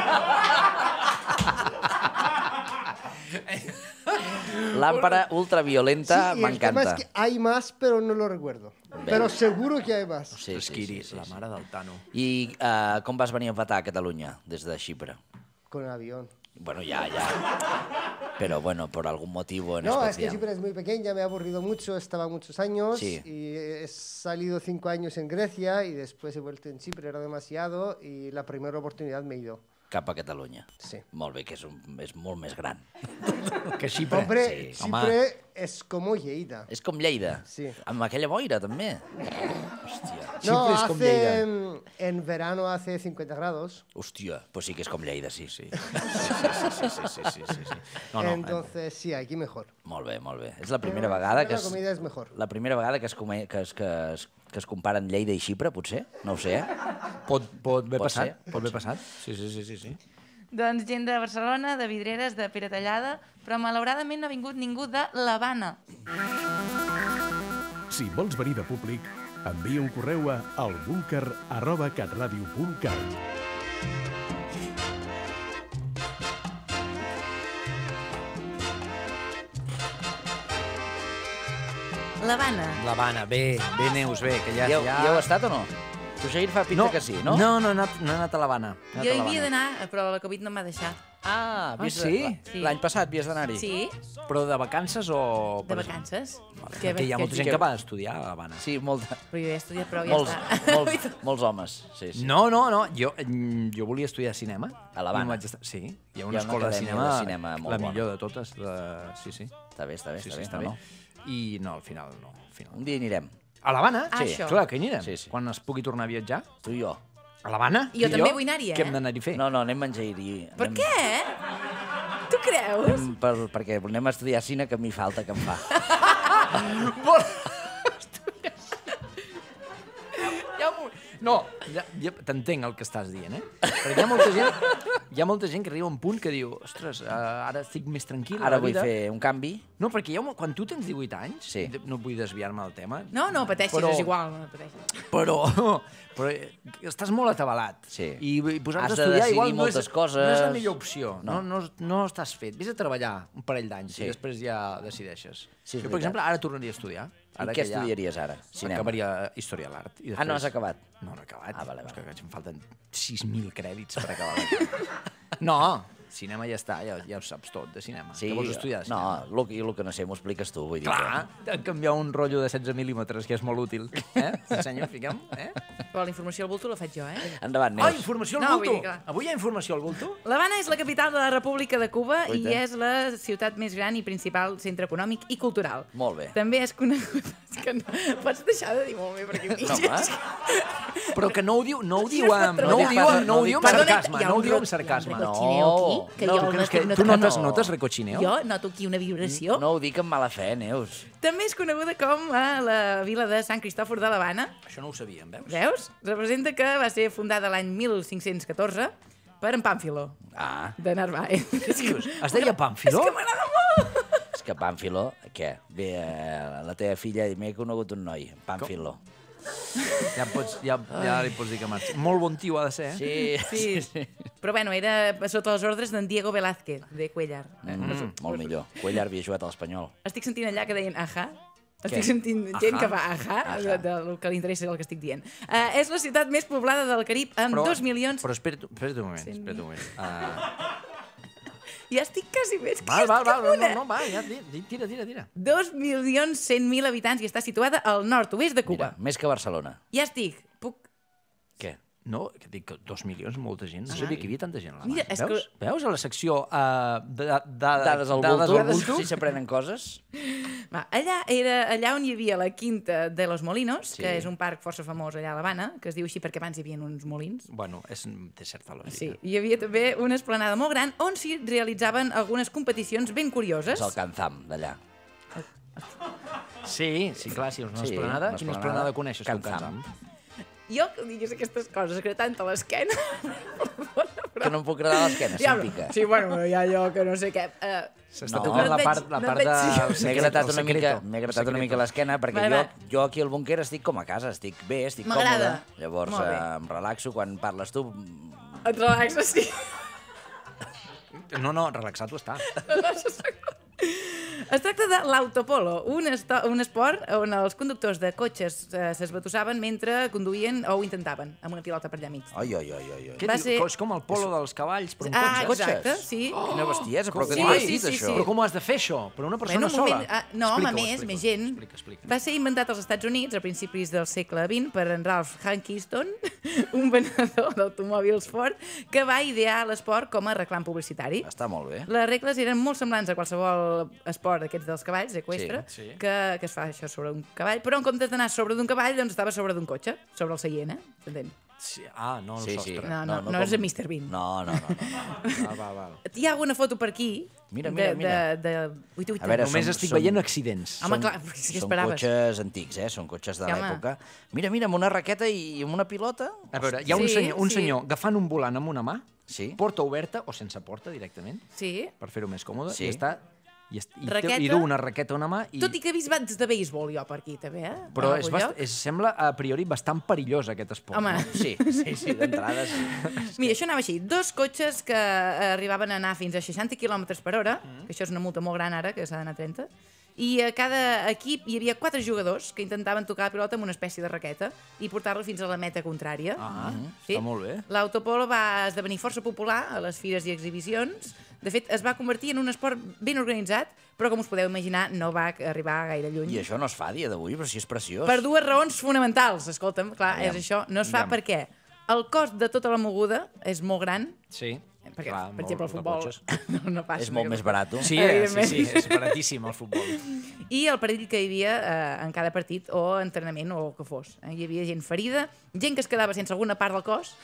Lámpara ultraviolenta, Sí, y el tema es m'encanta. que hay más, pero no lo recuerdo. Pero seguro que hay más. Sí, sí, Kiri, sí, sí, la sí. mare del Tano. I uh, com vas venir a petar a Catalunya des de Xipre? Con avión. Bueno, ya, ya. Pero bueno, por algún motivo en No, es que especial. Chipre es muy pequeña, me ha aburrido mucho, estaba muchos años Sí. y he salido cinco años en Grecia y después he vuelto en Chipre, era demasiado y la primera oportunidad me he ido. Cap a Catalunya. Sí. Molt bé, que és, un, és molt més gran. Que Xipre. Hombre, Sí, home. Chipre es como Lleida. És com Lleida. Sí. Amb aquella boira, també. Hòstia. No, Chipre es como hace, mm, en verano hace cincuenta grados, Hòstia, pues sí que és com Lleida, sí, sí. Sí, sí, sí, sí, sí, sí, sí. No, no, eh, entonces sí, aquí mejor. Molt bé, molt bé. És la primera vegada que La es, comida es mejor. la primera vegada que es, come, que es, que es, que es comparen Lleida i Xipre, potser? No ho sé, eh? pot, pot haver Pot passat. ser, Pot haver passat. Sí, sí, sí, sí, sí. Doncs gent de Barcelona, de Vidreres, de Peratallada, però malauradament no ha vingut ningú de l'Havana. Si vols venir de públic, envia un correu a albúnquer arroba catradio punt cat. L'Havana. L'Havana, bé, bé, Neus, bé, que ja... Hi heu, ja... hi heu estat o no? Tu, Jair, fa pinta que sí, no? No, no, he anat, no he anat a l'Havana. No he Jo anat hi a havia l'Havana. d'anar, però la Covid no m'ha deixat. Ah, Ah, vies- sí? Sí. L'any passat havies d'anar-hi. Sí, Però de vacances o... de vacances. Que, que hi ha molta gent que va estudiar a l'Havana. Sí, molta, Però jo he estudiat prou, ja molts, està. molts, molts homes. Sí, sí. No, no, no. Jo, mm, jo volia estudiar cinema. A l'Havana. I no vaig estar... Sí, hi ha Hi ha una una escola de acadèmia cinema, de cinema molt la bona. millor de totes. De... Sí, sí. Està bé, està bé, sí, està sí, bé. està no, bé. no. I no, al final no. Al final. Un dia anirem. A l'Havana? Ah, Sí, això. clar, que hi anirem. Sí, sí. Quan es pugui tornar a viatjar. Tu i jo. A l'Havana? Jo Tu i també vull anar-hi, eh? Què hem d'anar-hi a fer? No, no, anem a menjar-hi. Per anem- què? Tu creus? Anem per, perquè anem a estudiar cine, que a mi falta, que em fa. Ja m'ho- No, ja, ja t'entenc el que estàs dient, eh? Perquè hi ha molta gent, hi ha molta gent que arriba a un punt que diu ostres, uh, ara estic més tranquil a Ara la vull vida. fer un canvi. No, perquè hi ha, un- quan tu tens divuit anys, Sí. no vull desviar-me del tema, No, no pateixis, Però- és igual, no pateixis. però, però eh, estàs molt atabalat. Sí. I, i posar-te Has a de estudiar decidir igual no és, moltes coses. no és la millor opció. No. No, no, no, no estàs fet. Vés a treballar un parell d'anys Sí. i després ja decideixes. Sí, és jo, veritat. per exemple, ara tornaria a estudiar. Ara I què que ja estudiaries ara? Cinema. Acabaria Història de l'Art. i Ah, no després- has acabat? No, no he acabat. Ah, vale, És vale. que em falten sis mil crèdits per acabar. la- No, cinema ja està, ja, ja ho saps tot de cinema. Sí, Què vols estudiar de no, cinema? el, que- el que no sé m'ho expliques tu, vull dir Clar, t'han canviat un rotllo de setze mil·límetres, que és molt útil. Eh? T'ensenyo, fiquem, eh? Però la informació al bulto la faig jo, eh? que... Endavant, Ah, Neus. No, informació al vull bulto! dir que- Avui hi ha informació al bulto? L'Havana és la capital de la República de Cuba Guaita. i és la ciutat més gran i principal centre econòmic i cultural. Molt bé. També és conegut... És que no, pots deixar de dir molt bé perquè em No, home. Però que no ho diu, no ho Sí, diu és amb, patró. no ho No diu dic amb, no ho pas- diu amb no Perdona, sarcasme, hi ha no ho un diu ro- amb sarcasme. hi ha un No. recochineo aquí, que No, jo que no és que estic tu notant. notes, no. notes recochineo? Jo noto aquí una vibració. No ho dic amb mala fe, Neus. També és coneguda com a la vila de Sant Cristòfor de l'Havana. Això no ho sabíem, veus? Veus? Representa que va ser fundada l'any mil cinc-cents catorze per en Pàmfilo, Ah, de Narváez. Què dius? Es deia Pàmfilo? És que m'agrada molt! és que Pàmfilo, què? Bé, eh, la teva filla m'he conegut un noi, Pàmfilo. Ja, pots, ja, ja li pots dir que marxi. Molt bon tio ha de ser, eh? Sí, Sí, però bueno, era sota les ordres d'en Diego Velázquez, de Cuellar. Mm, molt millor. Cuellar havia jugat a l'Espanyol. Estic sentint allà que deien ahà. Estic Què? sentint gent Ahà? que fa ahà, Ahà. de, del que li interessa el que estic dient. Uh, és la ciutat més poblada del Carib, amb dos milions... Però espera't, espera't un moment, espera't un moment. Uh, Ja estic quasi més que val, val, estic val, no, a una. no, no, va, ja, di- di- tira, tira, tira. Dos milions cent mil habitants i està situada al nord-oest de Cuba. Mira, més que Barcelona. Ja estic. Puc... Què? No, que dic que dos milions, molta gent. No Ah. sabia que hi havia tanta gent a la Mira, Mira, és Veus? que- Veus a la secció uh, de, de, de, Dades al dades bulto, al bulto? si s'aprenen coses. Va, allà era allà on hi havia la Quinta de los Molinos, Sí. que és un parc força famós allà a l'Havana, que es diu així perquè abans hi havia uns molins. Bueno, és, té certa lògica. Sí, hi havia també una esplanada molt gran on s'hi realitzaven algunes competicions ben curioses. És el Canzam, d'allà. Sí, sí, clar, sí, és una Sí, esplanada. una Quina esplanada. esplanada coneixes, tu, Canzam. Canzam? Jo que diguis aquestes coses gratant a l'esquena... Que no em puc agradar l'esquena, Ja, se'm pica. sí, bueno, però ja jo que no sé què... Uh, S'està No, tocant no la et part, veig- la no et part veig- de... M'he gratat una mica, m'he gratat una mica l'esquena perquè Va, jo, va. jo aquí al búnquer estic com a casa, estic bé, estic M'agrada. còmode. Llavors Molt bé. eh, em relaxo quan parles tu. et relaxes, sí. No, no, relaxat ho està. Es tracta de l'autopolo, un, esto- un esport on els conductors de cotxes eh, s'esbatussaven mentre conduïen o ho intentaven, amb una pilota per allà mig. Ai, ai, ai, ai. ai. Què Va diu? ser- És com el polo dels cavalls, però un Ah, cotxe. exacte, sí. Quina bestiesa, però que Sí, t'ho he sí, dit, sí, això. sí. Però com ho has de fer, això? Per una persona Bueno, un moment, sola? ah, no, home, Explica-ho, més, explica-ho, més gent. Explica, explica. Va ser inventat als Estats Units a principis del segle vint per en Ralph Hankiston, un venedor d'automòbils Ford, que va idear l'esport com a reclam publicitari. Està molt bé. Les regles eren molt semblants a qualsevol esport d'aquests dels cavalls, equestre, Sí, sí. Que, que es fa això sobre un cavall, però en comptes d'anar sobre d'un cavall, doncs estava sobre d'un cotxe, sobre el seient, eh? S'entén? Sí, ah, no, el Sí, sí. sostre. No, no, no, no com- és el mister Bean. No, no, no. no. Va, va, va. Hi ha alguna foto per aquí? Mira, mira, de, mira. De, de... Ui, ui, A veure, Només són- estic són- veient accidents. Home, Són- clar, què Són esperaves? cotxes antics, eh? Són cotxes de Sí, home. l'època. Mira, mira, amb una raqueta i amb una pilota. A veure, hi ha un Sí, senyor, un sí. senyor agafant un volant amb una mà, Sí. porta oberta o sense porta directament, Sí. per fer-ho més còmode, Sí. i està i, est- i, té, Raqueta. i du una raqueta a una mà i... Tot i que he vist bats de béisbol jo per aquí, també, eh? Però En és algun bast... lloc. és, sembla a priori bastant perillós aquest esport. Home, No? Sí, sí, sí, d'entrada sí. mira, això anava així. Dos cotxes que eh, arribaven a anar fins a seixanta quilòmetres per hora, Mm. que això és una multa molt gran ara, que s'ha d'anar a trenta, i a cada equip hi havia quatre jugadors que intentaven tocar la pilota amb una espècie de raqueta i portar-la fins a la meta contrària. Ah, està molt bé. L'autopolo va esdevenir força popular a les fires i exhibicions. De fet, es va convertir en un esport ben organitzat, però com us podeu imaginar, no va arribar gaire lluny. I això no es fa a dia d'avui, però si és preciós. Per dues raons fonamentals. Escolta'm, clar, Aviam. és això. No es fa Aviam. perquè el cost de tota la moguda és molt gran. Sí. Perquè, Clar, per exemple, el molt futbol de cotxes. no, no passa. És molt més barat. Sí, eh, sí, Evidentment. sí, és baratíssim el futbol. I el perill que hi havia eh, en cada partit o entrenament o el que fos. Eh? Hi havia gent ferida, gent que es quedava sense alguna part del cos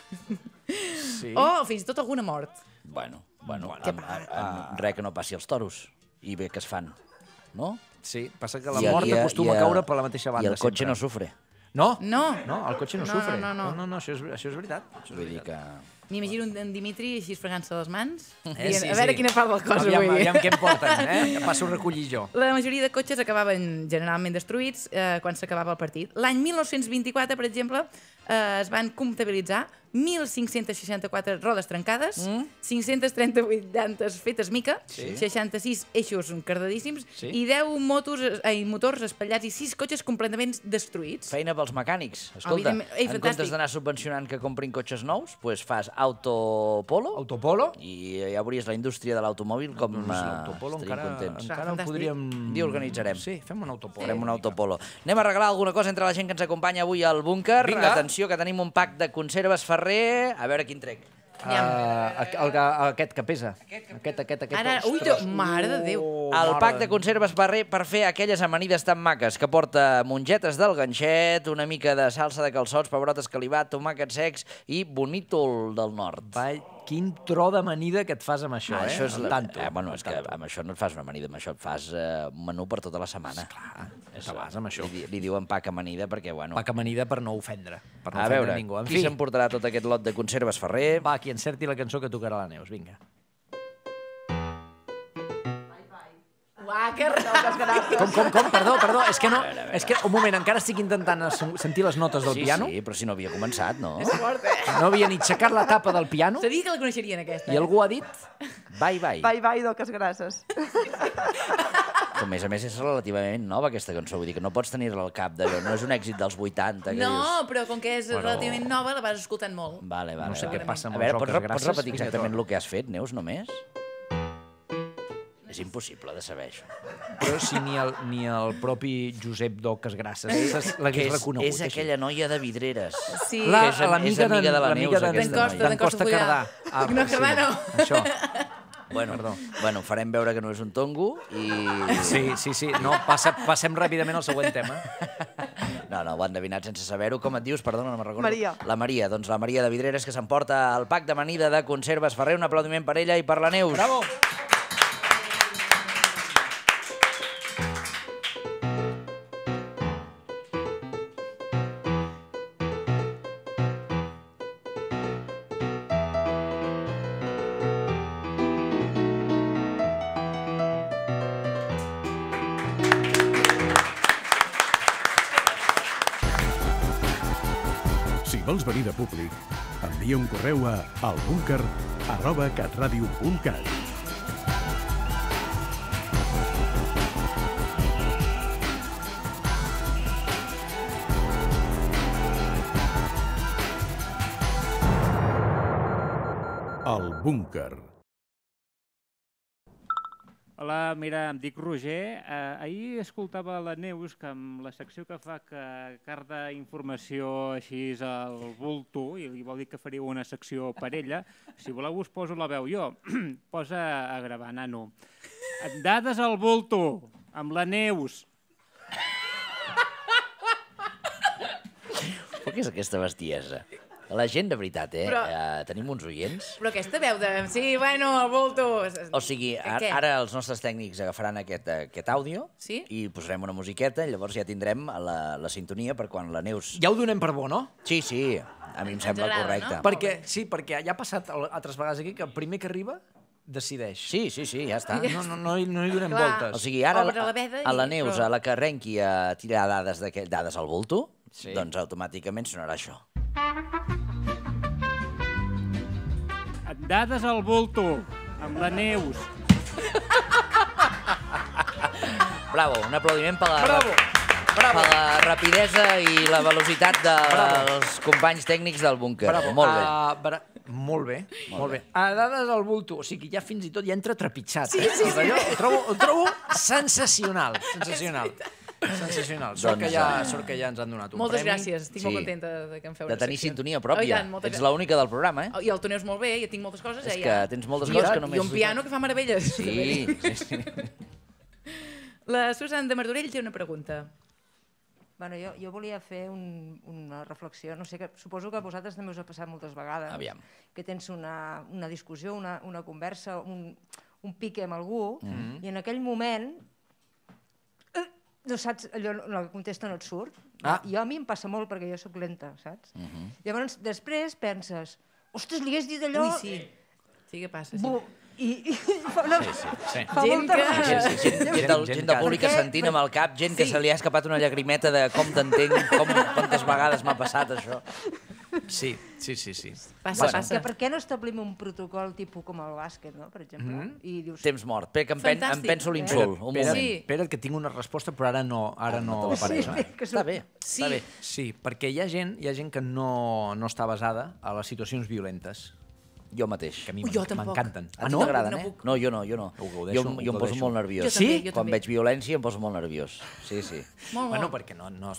Sí. o fins i tot alguna mort. Bueno, bueno, Què amb, amb, amb res que no passi als toros. I bé que es fan, no? Sí, passa que la I- mort i- acostuma i- a caure per la mateixa banda. I el cotxe sempre. no sufre. No? No. No, el cotxe no, No, sufre. no, no, no. no, no, això, és, això és veritat. Això és Vull dir veritat. que... M'imagino un en Dimitri així fregant-se les mans. Eh, dient, sí, a veure sí. quina part del cos aviam, avui. Aviam què em porten, eh? Ja passo a recollir jo. La majoria de cotxes acabaven generalment destruïts eh, quan s'acabava el partit. L'any mil nou-cents vint-i-quatre, per exemple, eh, es van comptabilitzar mil cinc-cents seixanta-quatre rodes trencades, mm. cinc-cents trenta-vuit llantes fetes mica, Sí. seixanta-sis eixos cardadíssims Sí. i deu motos, eh, motors espatllats i sis cotxes completament destruïts. Feina pels mecànics. Escolta, Evidentment. Ei, en fantàstic. comptes d'anar subvencionant que comprin cotxes nous, pues fas autopolo Autopolo? i ja veuries la indústria de l'automòbil com Doncs eh, l'autopolo estaríem encara, contents. encara ho Fantàstic. podríem... Un dia organitzarem. Sí, fem un autopolo. Farem un autopolo. Anem a regalar alguna cosa entre la gent que ens acompanya avui al búnquer. Vinga. Atenció, que tenim un pack de conserves Ferrer. A veure quin trec. Uh, el, el, aquest que pesa. Aquest, aquest, aquest. Ara, ui, ostres. mare de Déu. Oh, El mare pack de Déu. conserves Ferrer per fer aquelles amanides tan maques que porta mongetes del ganxet, una mica de salsa de calçots, pebrotes calibat, tomàquets secs i bonítol del nord. Va, quin tro d'amanida que et fas amb això, Ah, eh? això és Amb la... tanto. eh, bueno, és amb que tanto. amb això no et fas una amanida, amb això et fas eh, un menú per tota la setmana. Esclar, te vas amb això. Li, li diuen pack amanida perquè, bueno... Pa que amanida per no ofendre. Per no a ofendre veure, ningú. En qui fi, s'emportarà tot aquest lot de conserves Ferrer? va, qui encerti la cançó que tocarà la Neus, vinga. Uah, que moltes gràcies. Com, com, com? Perdó, perdó, és que no... És que, un moment, encara estic intentant sen- sentir les notes del Sí, piano. sí, però si no havia començat, no? És fort, eh? No havia ni aixecat la tapa del piano Sabia que la coneixerien, aquesta. i algú ha dit... Bye, bye. Bye, bye, doques grasses. Que, a més a més, és relativament nova, aquesta cançó. Vull dir que no pots tenir-la al cap d'allò. No és un èxit dels vuitanta, que No, dius... però com que és Bueno. relativament nova, la vas escoltant molt. Vale, vale, No sé vale. què passa amb A veure, els pots, oques rep- pots grasses? repetir Vinga, exactament torna. el que has fet, Neus, només? És impossible de saber això. Però si ni el, ni el propi Josep d'Oques Grasses s'es- Que l'hagués és, reconegut. és aquella noia de Vidreres. Sí. La, que és am- l'amiga és amiga de la l'amiga Neus, d'en- aquesta D'en Costa, d'en d'en Costa Costa Cardà. Fullà. No, sí, Cardà no. Això. Bueno, Perdó. bueno, farem veure que no és un tongo i... Sí, sí, sí. No, passa, passem ràpidament al següent tema. No, no, ho han endevinat sense saber-ho. Com et dius? Perdona, no me'n recordo. Maria. La Maria, doncs la Maria de Vidreres, que s'emporta el pack d'amanida de conserves Ferrer. Un aplaudiment per ella i per la Neus. Bravo! Si vols venir de públic, envia un correu a albúnquer arroba catradio punt cat. El búnquer. Hola, mira, em dic Roger. Eh, ahir escoltava la Neus que amb la secció que fa que carda informació així al bulto, i li vol dir que faria una secció per ella. Si voleu us poso la veu jo. Posa a gravar, nano. Dades al bulto, amb la Neus. Però què és aquesta bestiesa? La gent, de veritat, eh? Però- eh tenim uns oients. Però aquesta veu de... Sí, bueno, el volto... O sigui, Què, ara, què? ara els nostres tècnics agafaran aquest, aquest àudio Sí? i posarem una musiqueta i llavors ja tindrem la, la sintonia per quan la Neus... Ja ho donem per bo, no? Sí, sí, a mi em sembla agrada, correcte. no? Perquè, sí, perquè ja ha passat al- altres vegades aquí que el primer que arriba decideix. Sí, sí, sí, ja està. No, no, no, hi- no hi donem Clar. voltes. O sigui, ara Obre la veda a la i- Neus, però- a la que arrenqui a tirar dades, d'aquest- dades al bulto, Sí. doncs automàticament sonarà això. Dades al bulto, amb la Neus. Bravo, un aplaudiment per la, Bravo. Bravo. per la rapidesa i la velocitat dels companys tècnics del búnquer. Bravo. Molt bé. Uh, bra... Molt bé, molt, molt bé. A dades al bulto, o sigui que ja fins i tot ja entra trepitjat. Sí, eh? sí, sí. Allò, ho, trobo, ho trobo sensacional, sensacional. Sensacional. Sort, Doncs, que ja, eh, sort que ja ens han donat un Moltes premi. gràcies, estic Sí. molt contenta de que em feu De una tenir secció. sintonia Oh, i pròpia. tant, moltes Ets gràcies. l'única del programa, eh? Oh, I el Toneu és molt bé, ja tinc moltes coses. És eh, que ja. tens moltes I coses jo- que només... I un piano que fa meravelles. Sí, sí, sí. La Susan de Martorell té una pregunta. Bueno, jo, jo volia fer un, una reflexió, no sé, que suposo que a vosaltres també us ha passat moltes vegades, Aviam. que tens una, una discussió, una, una conversa, un, un pique amb algú, mm -hmm. i en aquell moment eh, no saps, allò, la contesta no et surt. Ah. Jo a mi em passa molt perquè jo sóc lenta, saps? Mm -hmm. Llavors, després penses, ostres, li has dit allò... Ui, sí. Sí que passa, sí. Bu, i, i fa, una, Sí, sí. fa Gent molta que- ràbia. Sí, sí, gent, gent, del, gent gent del que- públic Per què? sentint amb el cap, gent que Sí. se li ha escapat una llagrimeta de com t'entenc, com, quantes vegades m'ha passat això. Sí, sí, sí, sí. Passa, Bueno. passa. Que per què no establim un protocol tipus com el bàsquet, no? Per exemple? Mhm. I dius, Temps mort. Espera, que em, pen, em Fantàstic. penso l'insult. Un Espera, moment. Sí. espera't que tinc una resposta, però ara no, ara no no te la apareix. faré. Eh? que Està bé, Sí. està bé. Sí, perquè hi ha gent, hi ha gent que no, no està basada a les situacions violentes, Jo mateix. que a mi Ui, jo m'en- tampoc. m'encanten. A Ah, tu no? t'agraden, No eh? puc. No, jo no, jo no. Ho gaudeixo, jo, ho jo em poso gaudeixo. molt nerviós. Jo Sí? també, jo Quan també. veig violència em poso molt nerviós. Sí, sí. Molt, Bueno, molt. perquè no, no,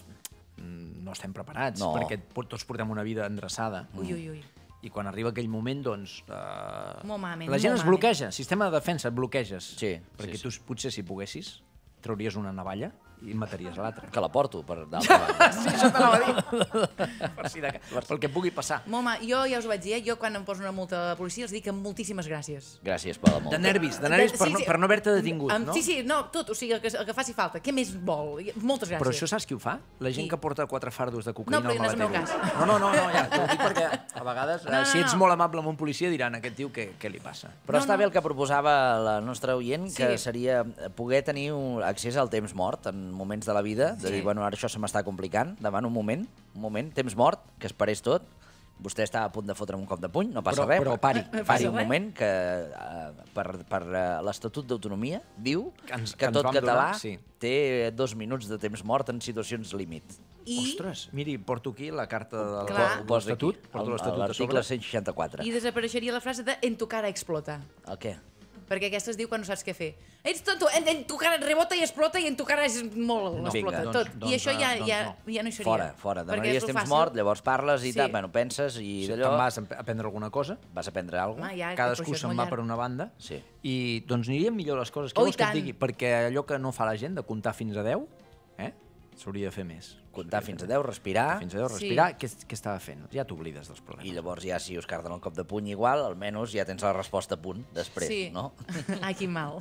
no estem preparats, No. perquè tots portem una vida endreçada. Ui, ui, ui. I quan arriba aquell moment, doncs... Uh, Molt malament, la gent molt es bloqueja, sistema de defensa, et bloqueges. Sí, Perquè sí, tu, potser, si poguessis, trauries una navalla i mataries l'altre. Que la porto, per d'altra banda. Sí, això t'anava a dir. per si de, pel que pugui passar. Molt mal. Jo ja us ho vaig dir, eh? Jo quan em poso una multa de la policia els dic amb moltíssimes gràcies. Gràcies per la multa. De nervis, de nervis per, no, per no haver-te detingut, Amb- no? Sí, sí, no, tot, o sigui, el que, el que faci falta. Què més vol? Moltes gràcies. Però això saps qui ho fa? La gent Qui? que porta quatre fardos de cocaïna No, però al no és el meu maletero. cas. No, no, no, no, ja, t'ho dic perquè a vegades, No, no, no, si ets no. molt amable amb un policia, diran aquest tio què, què li passa. Però No, està no. bé el que proposava la nostra oient, que Sí. seria poder tenir un accés al temps mort en moments de la vida, de dir, bueno, ara això se m'està complicant, demano un moment, un moment, temps mort, que es parés tot, vostè està a punt de fotre'm un cop de puny, no passa Però- res. però pari, pari pari. un moment, que eh, per, per eh, l'Estatut d'Autonomia diu Que ens- que, que ens tot vam català donar, sí. té dos minuts de temps mort en situacions límit. I, Ostres, miri, porto aquí la carta de Clar. de Posa l'Estatut, aquí, porto al- a l'Estatut a l'article sobre. cent seixanta-quatre. I desapareixeria la frase de en tu cara explota. El què? Perquè aquesta es diu quan no saps què fer. Ets tonto, en, en tu cara rebota i explota i en tu cara és molt, No, explota vinga, tot. doncs- doncs, I això ja, doncs ja, no. ja no hi seria. Fora, fora. Perquè Demanaries és lo temps fàcil. mort, llavors parles i Sí. tal, bueno, penses i Si d'allò te'n vas a aprendre alguna cosa, vas aprendre alguna Home, cosa. ja, cadascú però això és se'n molt va llarg. per una banda, Sí. i doncs anirien millor les coses. Què Oh, i vols que et tant. digui? Perquè allò que no fa la gent, de comptar fins a deu, eh? s'hauria de fer més. Comptar fins a deu, respirar, Fins a deu, Sí. respirar, què, què estava fent? Ja t'oblides dels problemes. i llavors ja si us carden el cop de puny igual, almenys ja tens la resposta a punt després, Sí. no? Ai, quin mal.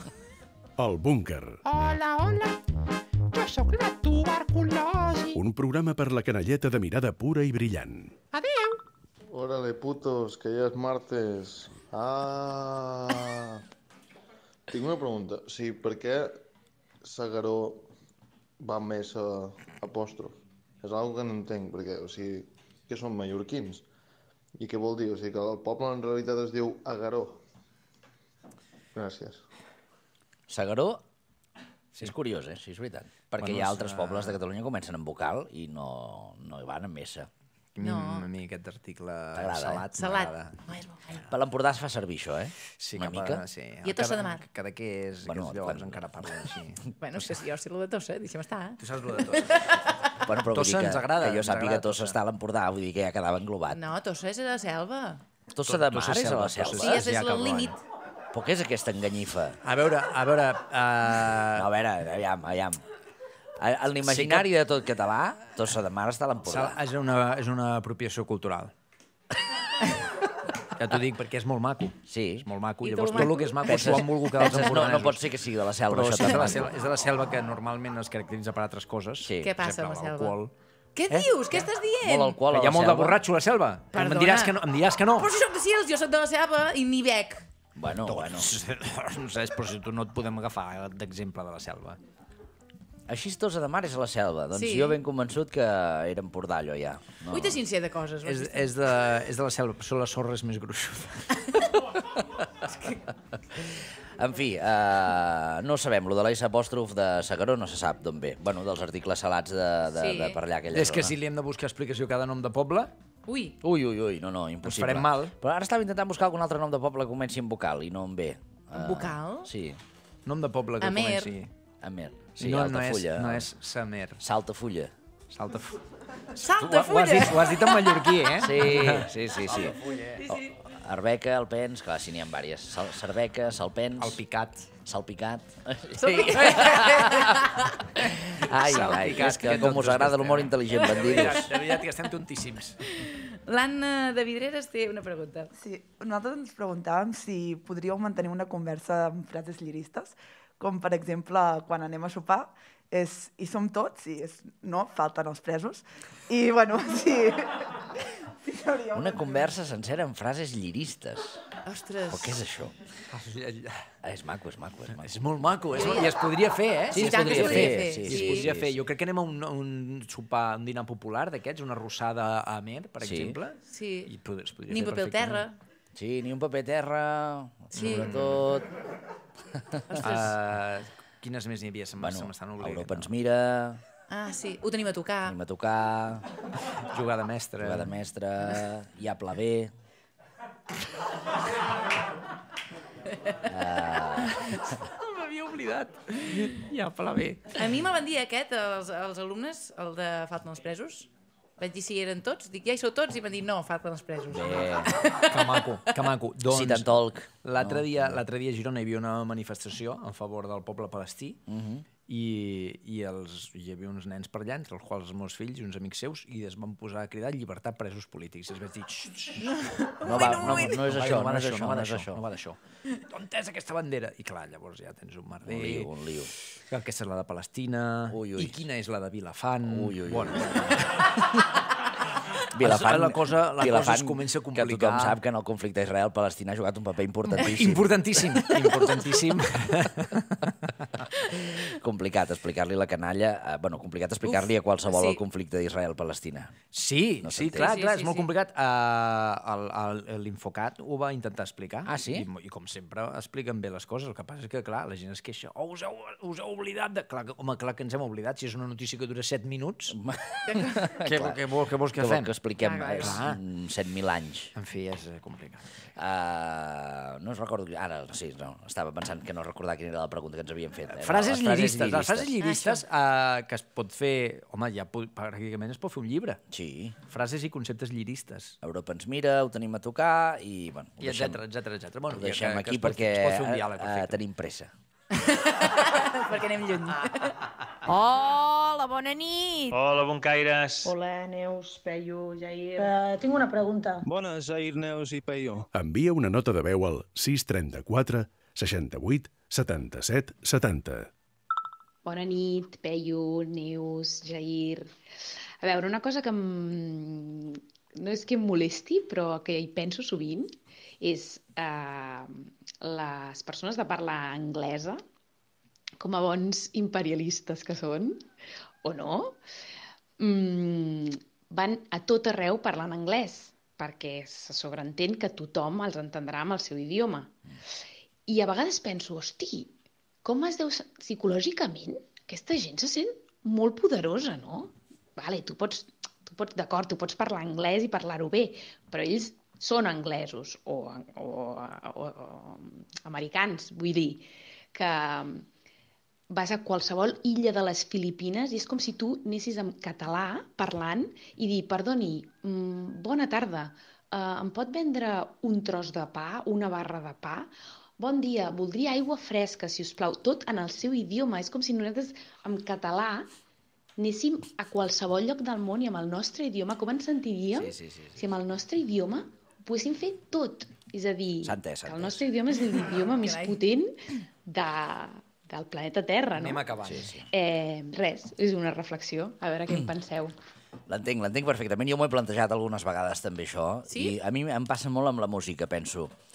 El búnquer. Hola, hola, jo sóc la tuberculosi. Un programa per la canalleta de mirada pura i brillant. Adéu. Órale, putos, que ya es martes. Ah. Tinc una pregunta. O sigui, per què S'Agaró va amb S apòstrof? És algo que no entenc, perquè, o sigui, que són mallorquins? I què vol dir? O sigui, que el poble en realitat es diu Agaró. Gràcies. S'Agaró, sí. És curiós, eh? Sí, és veritat. Perquè Bueno, hi ha altres és, pobles de Catalunya que comencen amb vocal i no, no hi van amb S. A mi, No. a mi aquest article T'agrada, eh? salat Salat. m'agrada. Ai, és molt- ai. Per l'Empordà es fa servir això, eh? Sí, Una cap mica. A, sí. I a Tossa de Mar? Cada que és, Bueno, bueno, llocs quan- encara parlen així. Bueno, és que si jo sé lo de Tossa, deixa'm estar. Tu saps lo de Tossa? Bueno, però vull Tossa dir que, ens agrada, que jo ens sàpiga agrada Tossa Tossa. està a l'Empordà, vull dir que ja quedava englobat. No, Tossa és a la selva. Tossa de Tossa Mar és a la selva, selva. Sí, Tossa és, és ja el cap límit. Però què és aquesta enganyifa? A veure, a veure... No, Uh, a veure, aviam, aviam. A- En l'imaginari de tot català, Tossa de Mar està a l'Empordà. és, una, és una apropiació cultural. Ja t'ho dic, perquè és molt maco. Sí. És molt maco. I Llavors, tot tot lo el que és maco Penses- s'ho han volgut quedar els penses, no, empordanesos. no pot ser que sigui de la selva, Però això sí, és, de la tan selva, maco. és de la selva que normalment es caracteritza per altres coses. Sí. Què Per passa amb exemple, la selva? l'alcohol. Què dius? Què estàs dient? Molt alcohol Que a hi ha la molt de selva. borratxo a la selva. Perdona. Em diràs que no. Em diràs que no. Però si soc de Sils, jo soc de la selva i ni bec. Bueno, bueno. No sé, però si tu no et podem agafar d'exemple de la selva. Així és Tossa de Mar és a la selva. Doncs Sí. jo ben convençut que era Empordà, allò ja. No. Ui, t'he sincer de coses. És, És... és, de, és de la selva, però la sorra és més gruixuda. En fi, uh, no sabem, lo de la S apòstrof de S'Agaró no se sap d'on ve. Bueno, dels articles salats de, de, Sí. de per allà aquella És que zona. si li hem de buscar explicació a cada nom de poble, Ui, Ui, ui, ui, no, no, impossible. farem mal. Però ara estava intentant buscar algun altre nom de poble que comenci amb vocal i no em ve. Amb vocal? Sí, nom de poble que Amer. comenci... Amer. Sí, no, no és, Altafulla. no és Samer. Saltafulla. Saltafulla. salta, Ho, ho, has fulla! dit, ho has dit en mallorquí, eh? Sí, sí, sí. sí. Sí, sí. Arbeca, Alpens, clar, si n'hi ha diverses. Sal, Cerveca, Salpens... El picat. Salpicat. Salpicat. Ai, ai, Salpicat, és que que com tontos us agrada que l'humor estem. intel·ligent, De bandidos. veritat, de veritat que estem tontíssims. L'Anna de Vidreres té una pregunta. Sí, nosaltres ens preguntàvem si podríeu mantenir una conversa amb frases lliristes, com per exemple quan anem a sopar, és hi som tots i és, no, falten els presos. I, bueno, sí... sí sabríeu Una mantenir- conversa sencera amb frases lliristes. Ostres. Però què és això? És maco, és maco, és maco. És molt maco, és, i es podria fer, eh? Sí, I es tant que podria es podria fer. fer. Sí, I sí, es Sí. podria sí, fer. sí. Jo crec que anem a un, un sopar, un dinar popular d'aquests, una rossada a Amer, per Sí. exemple. Sí. I pod- es podria Ni fer paper al terra. perfectament. Sí, ni un paper a terra, Sí. sobretot... Uh, quines més n'hi havia? Se Bueno, m'estan oblidant. Europa ens mira, Ah, sí, ho tenim a tocar. anem a tocar, Jugar de mestre. jugar de mestre, hi ha pla B... M'havia oblidat. Ja, pla bé. A mi me van dir aquest, els, els alumnes, el de Falten els presos. Vaig dir si eren tots. Dic, ja hi sou tots? I van dir, no, falten els presos. Bé, Que maco, que maco. Doncs, sit and talk. L'altre dia, l'altre dia a Girona hi havia una manifestació en favor del poble palestí i, i els, hi havia uns nens per allà, entre els quals els meus fills i uns amics seus, i es van posar a cridar llibertat presos polítics. I es vaig dir... "Xxt, xxt, No, va, no, no és no va- això, no va no és d'això, això, no va no és d'això, això. no va d'això. On és aquesta bandera? I clar, llavors ja tens un merder. Un lío, un lío. Que aquesta és la de Palestina. Ui, ui. I quina és la de Vilafant? Ui, ui, ui. Bueno, Vilafant, la cosa- la cosa Vilafant, es comença a Que complicar. tothom sap que en el conflicte Israel-Palestina ha jugat un paper importantíssim. importantíssim, importantíssim. Complicat explicar-li la canalla... Eh, bueno, complicat explicar-li a qualsevol sí. el conflicte d'Israel-Palestina. Sí, No sí, s'entén. clar, Sí, clar, sí, és molt sí. complicat. Uh, el, el, L'Infocat ho va intentar explicar. Ah, sí? I, I com sempre expliquen bé les coses. El que passa és que, clar, la gent es queixa. Oh, us heu, us heu oblidat de... Clar, que- home, clar que ens hem oblidat. Si és una notícia que dura set minuts, què, Clar. què, vols, què vols que Que vol fem? que expliquem Clar, eh, clar. mm, set mil anys. En fi, és eh, complicat. Uh, no us recordo... Ara, sí, no, estava pensant que no recordar quina era la pregunta que ens havien fet. Eh? Frases Les lliristes. Les frases lliristes Ah, uh, que es pot fer... Home, ja pot, pràcticament es pot fer un llibre. Sí. Frases i conceptes lliristes. Europa ens mira, ho tenim a tocar i, bueno, ho I deixem, etcètera, etcètera, etcètera. Bueno, ho ja deixem que- que aquí es pot- perquè es pot fer un eh, diàleg, eh, perfecte. tenim pressa. Perquè anem lluny. Hola, bona nit. Hola, Boncaires. Hola, Neus, Peyu, Jair. Uh, tinc una pregunta. Bones, Jair, Neus i Peyu. Envia una nota de veu al sis trenta-quatre seixanta-vuit setanta-set setanta. Bona nit, Peyu, Neus, Jair. A veure, una cosa que em... no és que em molesti, però que hi penso sovint, és eh, les persones de parla anglesa, com a bons imperialistes que són, o no, mm, van a tot arreu parlant anglès, perquè se sobreentén que tothom els entendrà amb el seu idioma. I a vegades penso, hosti, com es deu... Psicològicament, aquesta gent se sent molt poderosa, no? Vale, tu pots, tu pots d'acord, tu pots parlar anglès i parlar-ho bé, però ells són anglesos o, o, o, o americans, vull dir, que vas a qualsevol illa de les Filipines i és com si tu anessis en català parlant i dir, perdoni, mm, bona tarda, uh, em pot vendre un tros de pa, una barra de pa? Bon dia, voldria aigua fresca, si us plau. Tot en el seu idioma. És com si nosaltres, en català, anéssim a qualsevol lloc del món i amb el nostre idioma, com ens sentiríem Sí, sí, sí, sí. si amb el nostre idioma ho poguéssim fer tot? És a dir, S'ha entès, s'ha que el entès. nostre idioma és l'idioma més Carai. potent de, del planeta Terra, no? Anem acabant. Sí, sí. Eh, res, és una reflexió. A veure què en penseu. L'entenc, l'entenc perfectament. Jo m'ho he plantejat algunes vegades també, això. Sí? I a mi em passa molt amb la música, penso.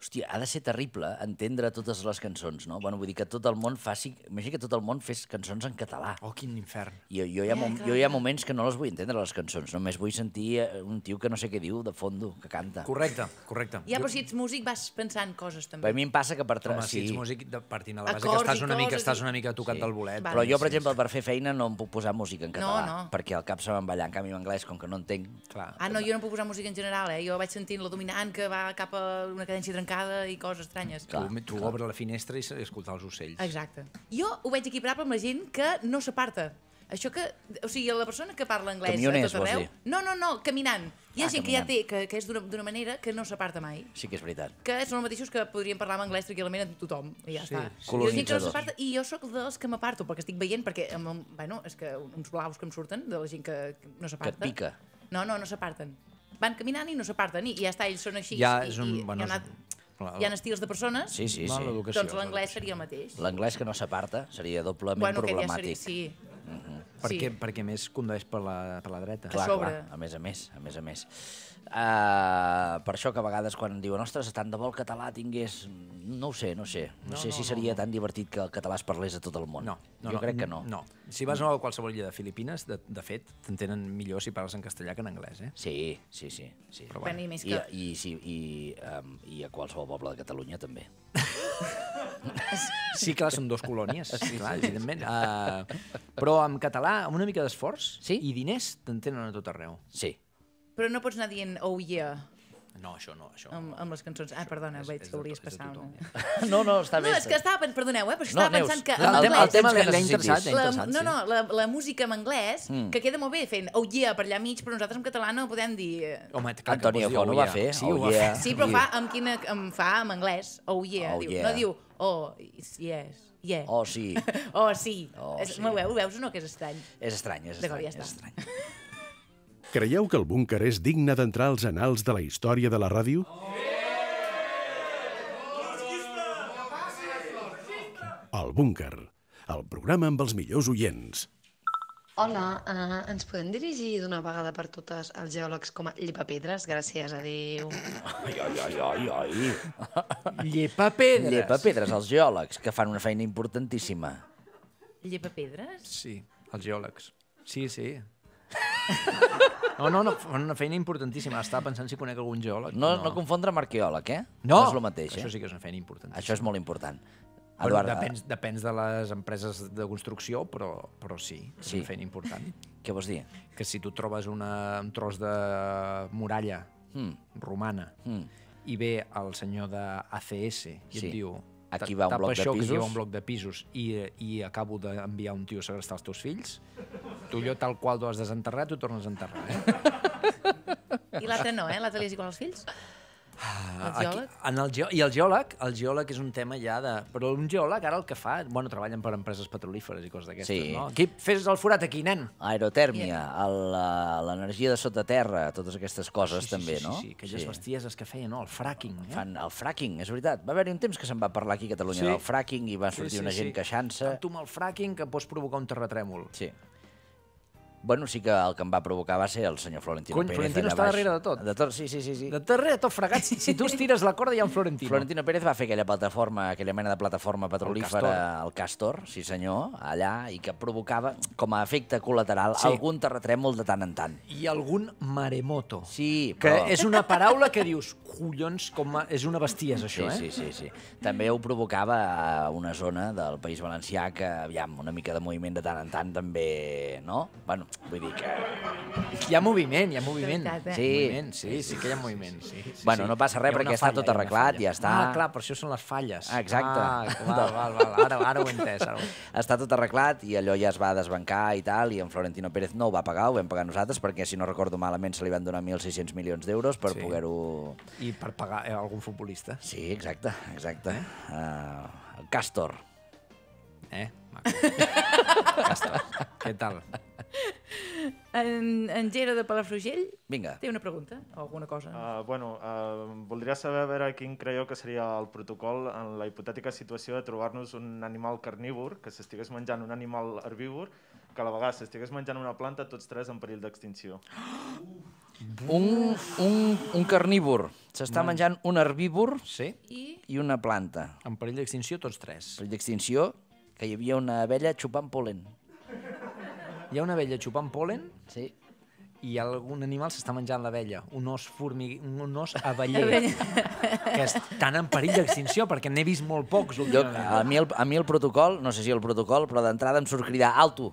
Hòstia, ha de ser terrible entendre totes les cançons, no? Bueno, vull dir que tot el món faci... Imagina que tot el món fes cançons en català. Oh, quin infern. I jo, jo, hi ha, mom... jo hi ha moments que no les vull entendre, les cançons. Només vull sentir un tio que no sé què diu de fondo, que canta. Correcte, correcte. Ja, però si ets músic vas pensant coses, també. A mi em passa que per... Home, si ets músic, partint a la base que estàs una mica, estàs una mica tocat del bolet. Però jo, per exemple, per fer feina no em puc posar música en català, No, no. perquè al cap se me'n va allà. En canvi, en anglès, com que no entenc... Ah, no, jo no puc posar música en general, eh? Jo vaig sentint la dominant que va cap a una cadència trencada i coses estranyes. Clar, tu, tu obres la finestra i escoltar els ocells. Exacte. Jo ho veig equiparable amb la gent que no s'aparta. Això que... O sigui, la persona que parla anglès Camioners, a tot arreu... vols dir? No, no, no, caminant. Hi ha Ah, gent que ja caminant. té, que, que és d'una d'una manera que no s'aparta mai. Sí que és veritat. Que són els mateixos que podrien parlar en anglès tranquil·lament amb tothom. I ja Sí, està. sí. I la gent que no Colonitzadors. s'aparta, i jo sóc dels que m'aparto, perquè estic veient, perquè, amb, amb- bueno, és que uns blaus que em surten de la gent que que no s'aparta. Que et pica. No, no, no s'aparten. Van caminant i no s'aparten, i i ja està, ells són així. Ja i, és un- i, bueno, hi ha, és un- anat, hi ha estils de persones, Sí, sí, No, sí. l'educació, doncs l'anglès seria el mateix. L'anglès que no s'aparta seria doblement Bueno, que ja problemàtic. seria, sí. Perquè, perquè més condueix per la, per la dreta. Clar, clar, a més a més, a més a més. Uh, per això que a vegades quan diuen ostres, tant de bo el català tingués... No ho sé, no ho sé. No, No, sé no, si no, seria no. tan divertit que el català es parlés a tot el món. No, no, jo no, crec que no. No. Si vas a qualsevol illa de Filipines, de, de fet, t'entenen millor si parles en castellà que en anglès, eh? Sí, sí, sí. sí. Però Bueno, i més I, que- i, sí, i, um, I a qualsevol poble de Catalunya també. Sí, clar, són dos colònies, Sí, clar, sí. evidentment. Uh, però en català, amb una mica d'esforç sí? i diners, t'entenen a tot arreu. Sí. Però no pots anar dient oh yeah No, això no, això. amb, amb les cançons. Ah, perdona, és- veig és que de volies to- és de passar tothom. una... No, no, està bé. No, és que estava, pen- perdoneu, eh, però No, estava Neus, pensant que el en tema- anglès... el tema que l'ha necessitis. interessat, l'ha La, interessat, no, sí. no, la, la música en anglès, Mm. que queda molt bé fent oh yeah per allà mig, però nosaltres en català no podem dir... eh, Home, clar, que Antonio pots dir, Fon ho oh, va yeah. fer, Sí, oh, ho va yeah. fer. Sí, però fa amb quina... Em fa en anglès, oh yeah. Oh, diu, yeah. No diu oh yes, yeah. Oh, sí. oh sí. Oh, és, sí. M'ho veus, ho veus o no, que és estrany? És estrany, és D'acord, estrany. ja és està. estrany. Creieu que el búnquer és digne d'entrar als anals de la història de la ràdio? El búnquer, el programa amb els millors oients. Hola, uh, ens podem dirigir d'una vegada per totes als geòlegs com a llepapedres? Gràcies, adéu. Ai, ai, ai, ai, ai. Llepapedres. Llepapedres, els geòlegs, que fan una feina importantíssima. Llepapedres? Sí, els geòlegs. Sí, sí. No, no, no, fan una feina importantíssima. Estava pensant si conec algun geòleg. No, no confondre amb arqueòleg, eh? No, No és el mateix, eh? això sí que és una feina importantíssima. Això és molt important. Bueno, Eduard, depèn, depèn de les empreses de construcció, però, però sí, és Sí. una feina important. Què vols dir? Que si tu trobes una, un tros de muralla Mm. romana Mm. i ve el senyor de A C S i Sí. et diu Aquí va un "Tapa bloc de això, que aquí pisos." va un bloc de pisos i, i acabo d'enviar un tio a segrestar els teus fills, tu allò tal qual t'ho has desenterrat, ho tornes a enterrar, eh? I l'altre no, eh? L'altre li és igual als fills? El Aquí, geòleg? en el geò I el geòleg, el geòleg és un tema ja de... Però un geòleg ara el que fa... Bueno, treballen per empreses petrolíferes i coses d'aquestes, Sí. no? Aquí, fes el forat aquí, nen. Aerotèrmia, el, la- l'energia de sota terra, totes aquestes coses Sí, sí, també, sí, no? Sí, sí, aquelles bestieses que feien, no? El fracking, eh? Fan el fracking, és veritat. Va haver-hi un temps que se'n va parlar aquí a Catalunya Sí. del fracking i va sortir Sí, sí, una gent sí. queixant-se. Tu amb el fracking que pots provocar un terratrèmol. Sí. Bueno, sí que el que em va provocar va ser el senyor Florentino Cony, Pérez. Florentino allà està baix. darrere de tot. De tot, sí, sí, sí. sí. De darrere, tot fregat. Si, si tu estires la corda, hi ha un Florentino. Florentino Pérez va fer aquella plataforma, aquella mena de plataforma petrolífera, Castor. el Castor, sí senyor, allà, i que provocava, com a efecte col·lateral, Sí. algun terratrèmol de tant en tant. I algun maremoto. Sí, Que però... és una paraula que dius, collons, com a... és una bestiesa, això, sí, eh? sí, sí, sí. També ho provocava a una zona del País Valencià que, aviam, una mica de moviment de tant en tant també, no? Bueno, vull dir que... Hi ha moviment, hi ha moviment. De veritat, eh? Sí. Moviment, sí, sí que hi ha moviment. Sí, sí, Bueno, sí. no passa res Hi ha perquè una està falla, tot hi ha una arreglat, falla. ja està. Ah, clar, per això són les falles. Ah, exacte. Ah, val, val, val. Ara, ara ho he entès. Ara ho... Està tot arreglat i allò ja es va desbancar i tal, i en Florentino Pérez no ho va pagar, ho vam pagar nosaltres, perquè si no recordo malament se li van donar mil sis-cents milions d'euros per Sí. poder-ho... I per pagar eh, algun futbolista. Sí, exacte, exacte. Eh? Uh, el Castor. Eh? Maco. Castor. Què tal? En, en Gero de Palafrugell Vinga. té una pregunta o alguna cosa. Uh, bueno, uh, voldria saber a veure quin creieu que seria el protocol en la hipotètica situació de trobar-nos un animal carnívor, que s'estigués menjant un animal herbívor, que a la vegada s'estigués menjant una planta, tots tres en perill d'extinció. Un, un, un carnívor S'està menjant un herbívor sí. i una planta. En perill d'extinció, tots tres. En perill d'extinció, que hi havia una abella xupant polen. Hi ha una abella xupant polen? Sí. I algun animal s'està menjant l'abella. Un os formig... un os abeller. Que estan en perill d'extinció, perquè n'he vist molt pocs. Jo, a, mi el, a mi el protocol, no sé si el protocol, però d'entrada em surt cridar alto.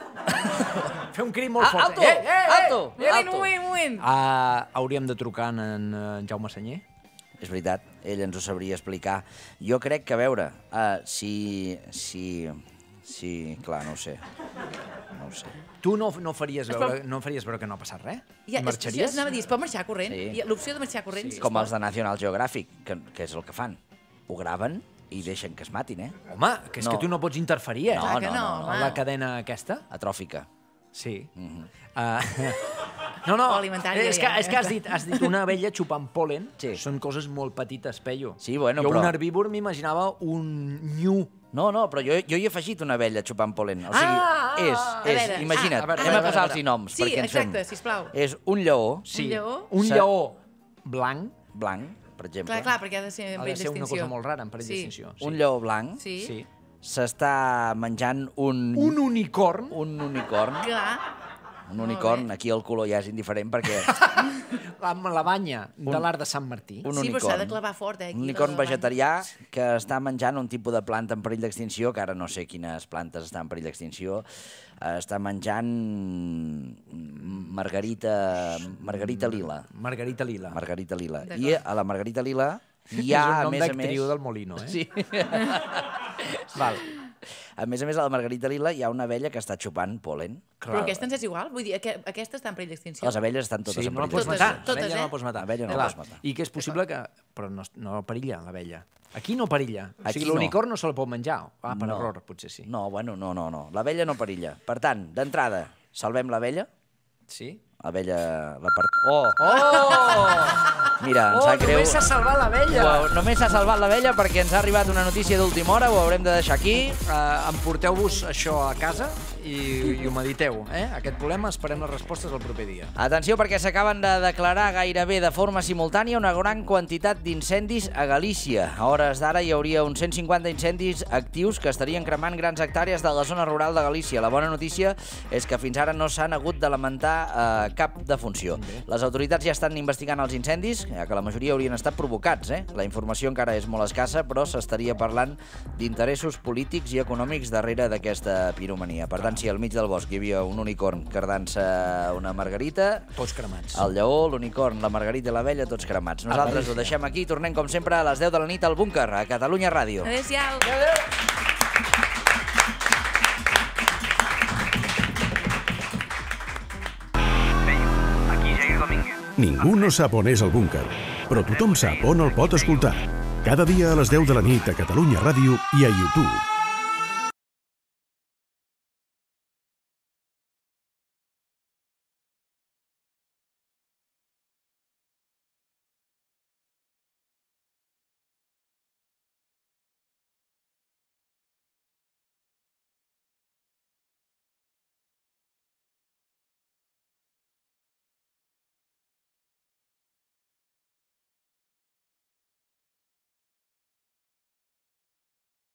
Fer un crit molt ah, fort. Alto! Eh, eh, eh, alto! Alto! Un moment, un moment. Uh, hauríem de trucar en, en, en Jaume Senyer? És veritat, ell ens ho sabria explicar. Jo crec que, a veure, uh, si... si... si... clar, no ho sé. No ho sé. Tu no, no, faries veure, no faries veure que no ha passat res? Ja, marxaries? És, anava a dir, es pot marxar corrent? Sí. L'opció de marxar corrent? Sí. Com els de National Geographic, que, que és el que fan. Ho graven i deixen que es matin, eh? Home, que és no. que tu no pots interferir, eh? No, no, no, no. A la cadena aquesta. Atròfica. Sí. Mm-hmm. uh, no, no, és que, és que has, dit, has dit una abella xupant polen. Sí. Són coses molt petites, Peyu. Sí, bueno, jo però... un herbívor m'imaginava un nyu. No, no, però jo, jo hi he afegit una abella xupant polen. O sigui, ah, és, ah, és, veure, imagina't, ah, anem a, a, a posar-los noms. Sí, perquè ens exacte, fem. sisplau. És un lleó. Sí. Un lleó? Un lleó blanc. Blanc, per exemple. Clar, clar, perquè ha de ser en perill d'extinció. Ha de ser una cosa molt rara, en perill sí. d'extinció. Sí. Un lleó blanc. Sí. sí. S'està menjant un... Un unicorn. Un unicorn. Clar. Un unicorn, aquí el color ja és indiferent perquè... La, la banya un, de l'art de Sant Martí. Un sí, unicorn. però s'ha de clavar fort, eh? Un unicorn vegetarià que està menjant un tipus de planta en perill d'extinció, que ara no sé quines plantes estan en perill d'extinció. Està menjant margarita... Margarita lila. Margarita lila. Margarita lila. I a la margarita lila hi ha, a més a més... És un nom d'actriu del Molino, eh? Sí. Val. A més a més, a la margarita lila hi ha una abella que està xupant polen. Però aquesta ens és igual? Vull dir, aquesta està en perill d'extinció. Les abelles estan totes sí, en no perill d'extinció. Totes, totes, l'abella eh? no la pots matar. L'abella no la pots matar. I que és possible que... Però no, no perilla, l'abella. Aquí no perilla. O sigui, no. l'unicorn no se la pot menjar. Ah, per no. error, potser sí. No, bueno, no, no, no. L'abella no perilla. Per tant, d'entrada, salvem l'abella. Sí. L'abella... La part... Oh! Oh! Mira, ens oh, sap greu. Només s'ha salvat l'abella. Oh, només s'ha salvat l'abella perquè ens ha arribat una notícia d'última hora, ho haurem de deixar aquí. Uh, emporteu-vos això a casa i, i ho mediteu, eh? Aquest problema esperem les respostes el proper dia. Atenció, perquè s'acaben de declarar gairebé de forma simultània una gran quantitat d'incendis a Galícia. A hores d'ara hi hauria uns cent cinquanta incendis actius que estarien cremant grans hectàrees de la zona rural de Galícia. La bona notícia és que fins ara no s'han hagut de lamentar eh, cap defunció. Les autoritats ja estan investigant els incendis, ja que la majoria haurien estat provocats. Eh? La informació encara és molt escassa, però s'estaria parlant d'interessos polítics i econòmics darrere d'aquesta piromania. Per tant, si al mig del bosc hi havia un unicorn cardant-se una margarita... Tots cremats. El lleó, l'unicorn, la margarita i l'abella, tots cremats. Nosaltres ho deixem aquí, tornem com sempre a les deu de la nit al búnquer, a Catalunya Ràdio. Adéu-siau. Adéu. Ningú no sap on és el búnquer, però tothom sap on el pot escoltar. Cada dia a les deu de la nit a Catalunya Ràdio i a YouTube.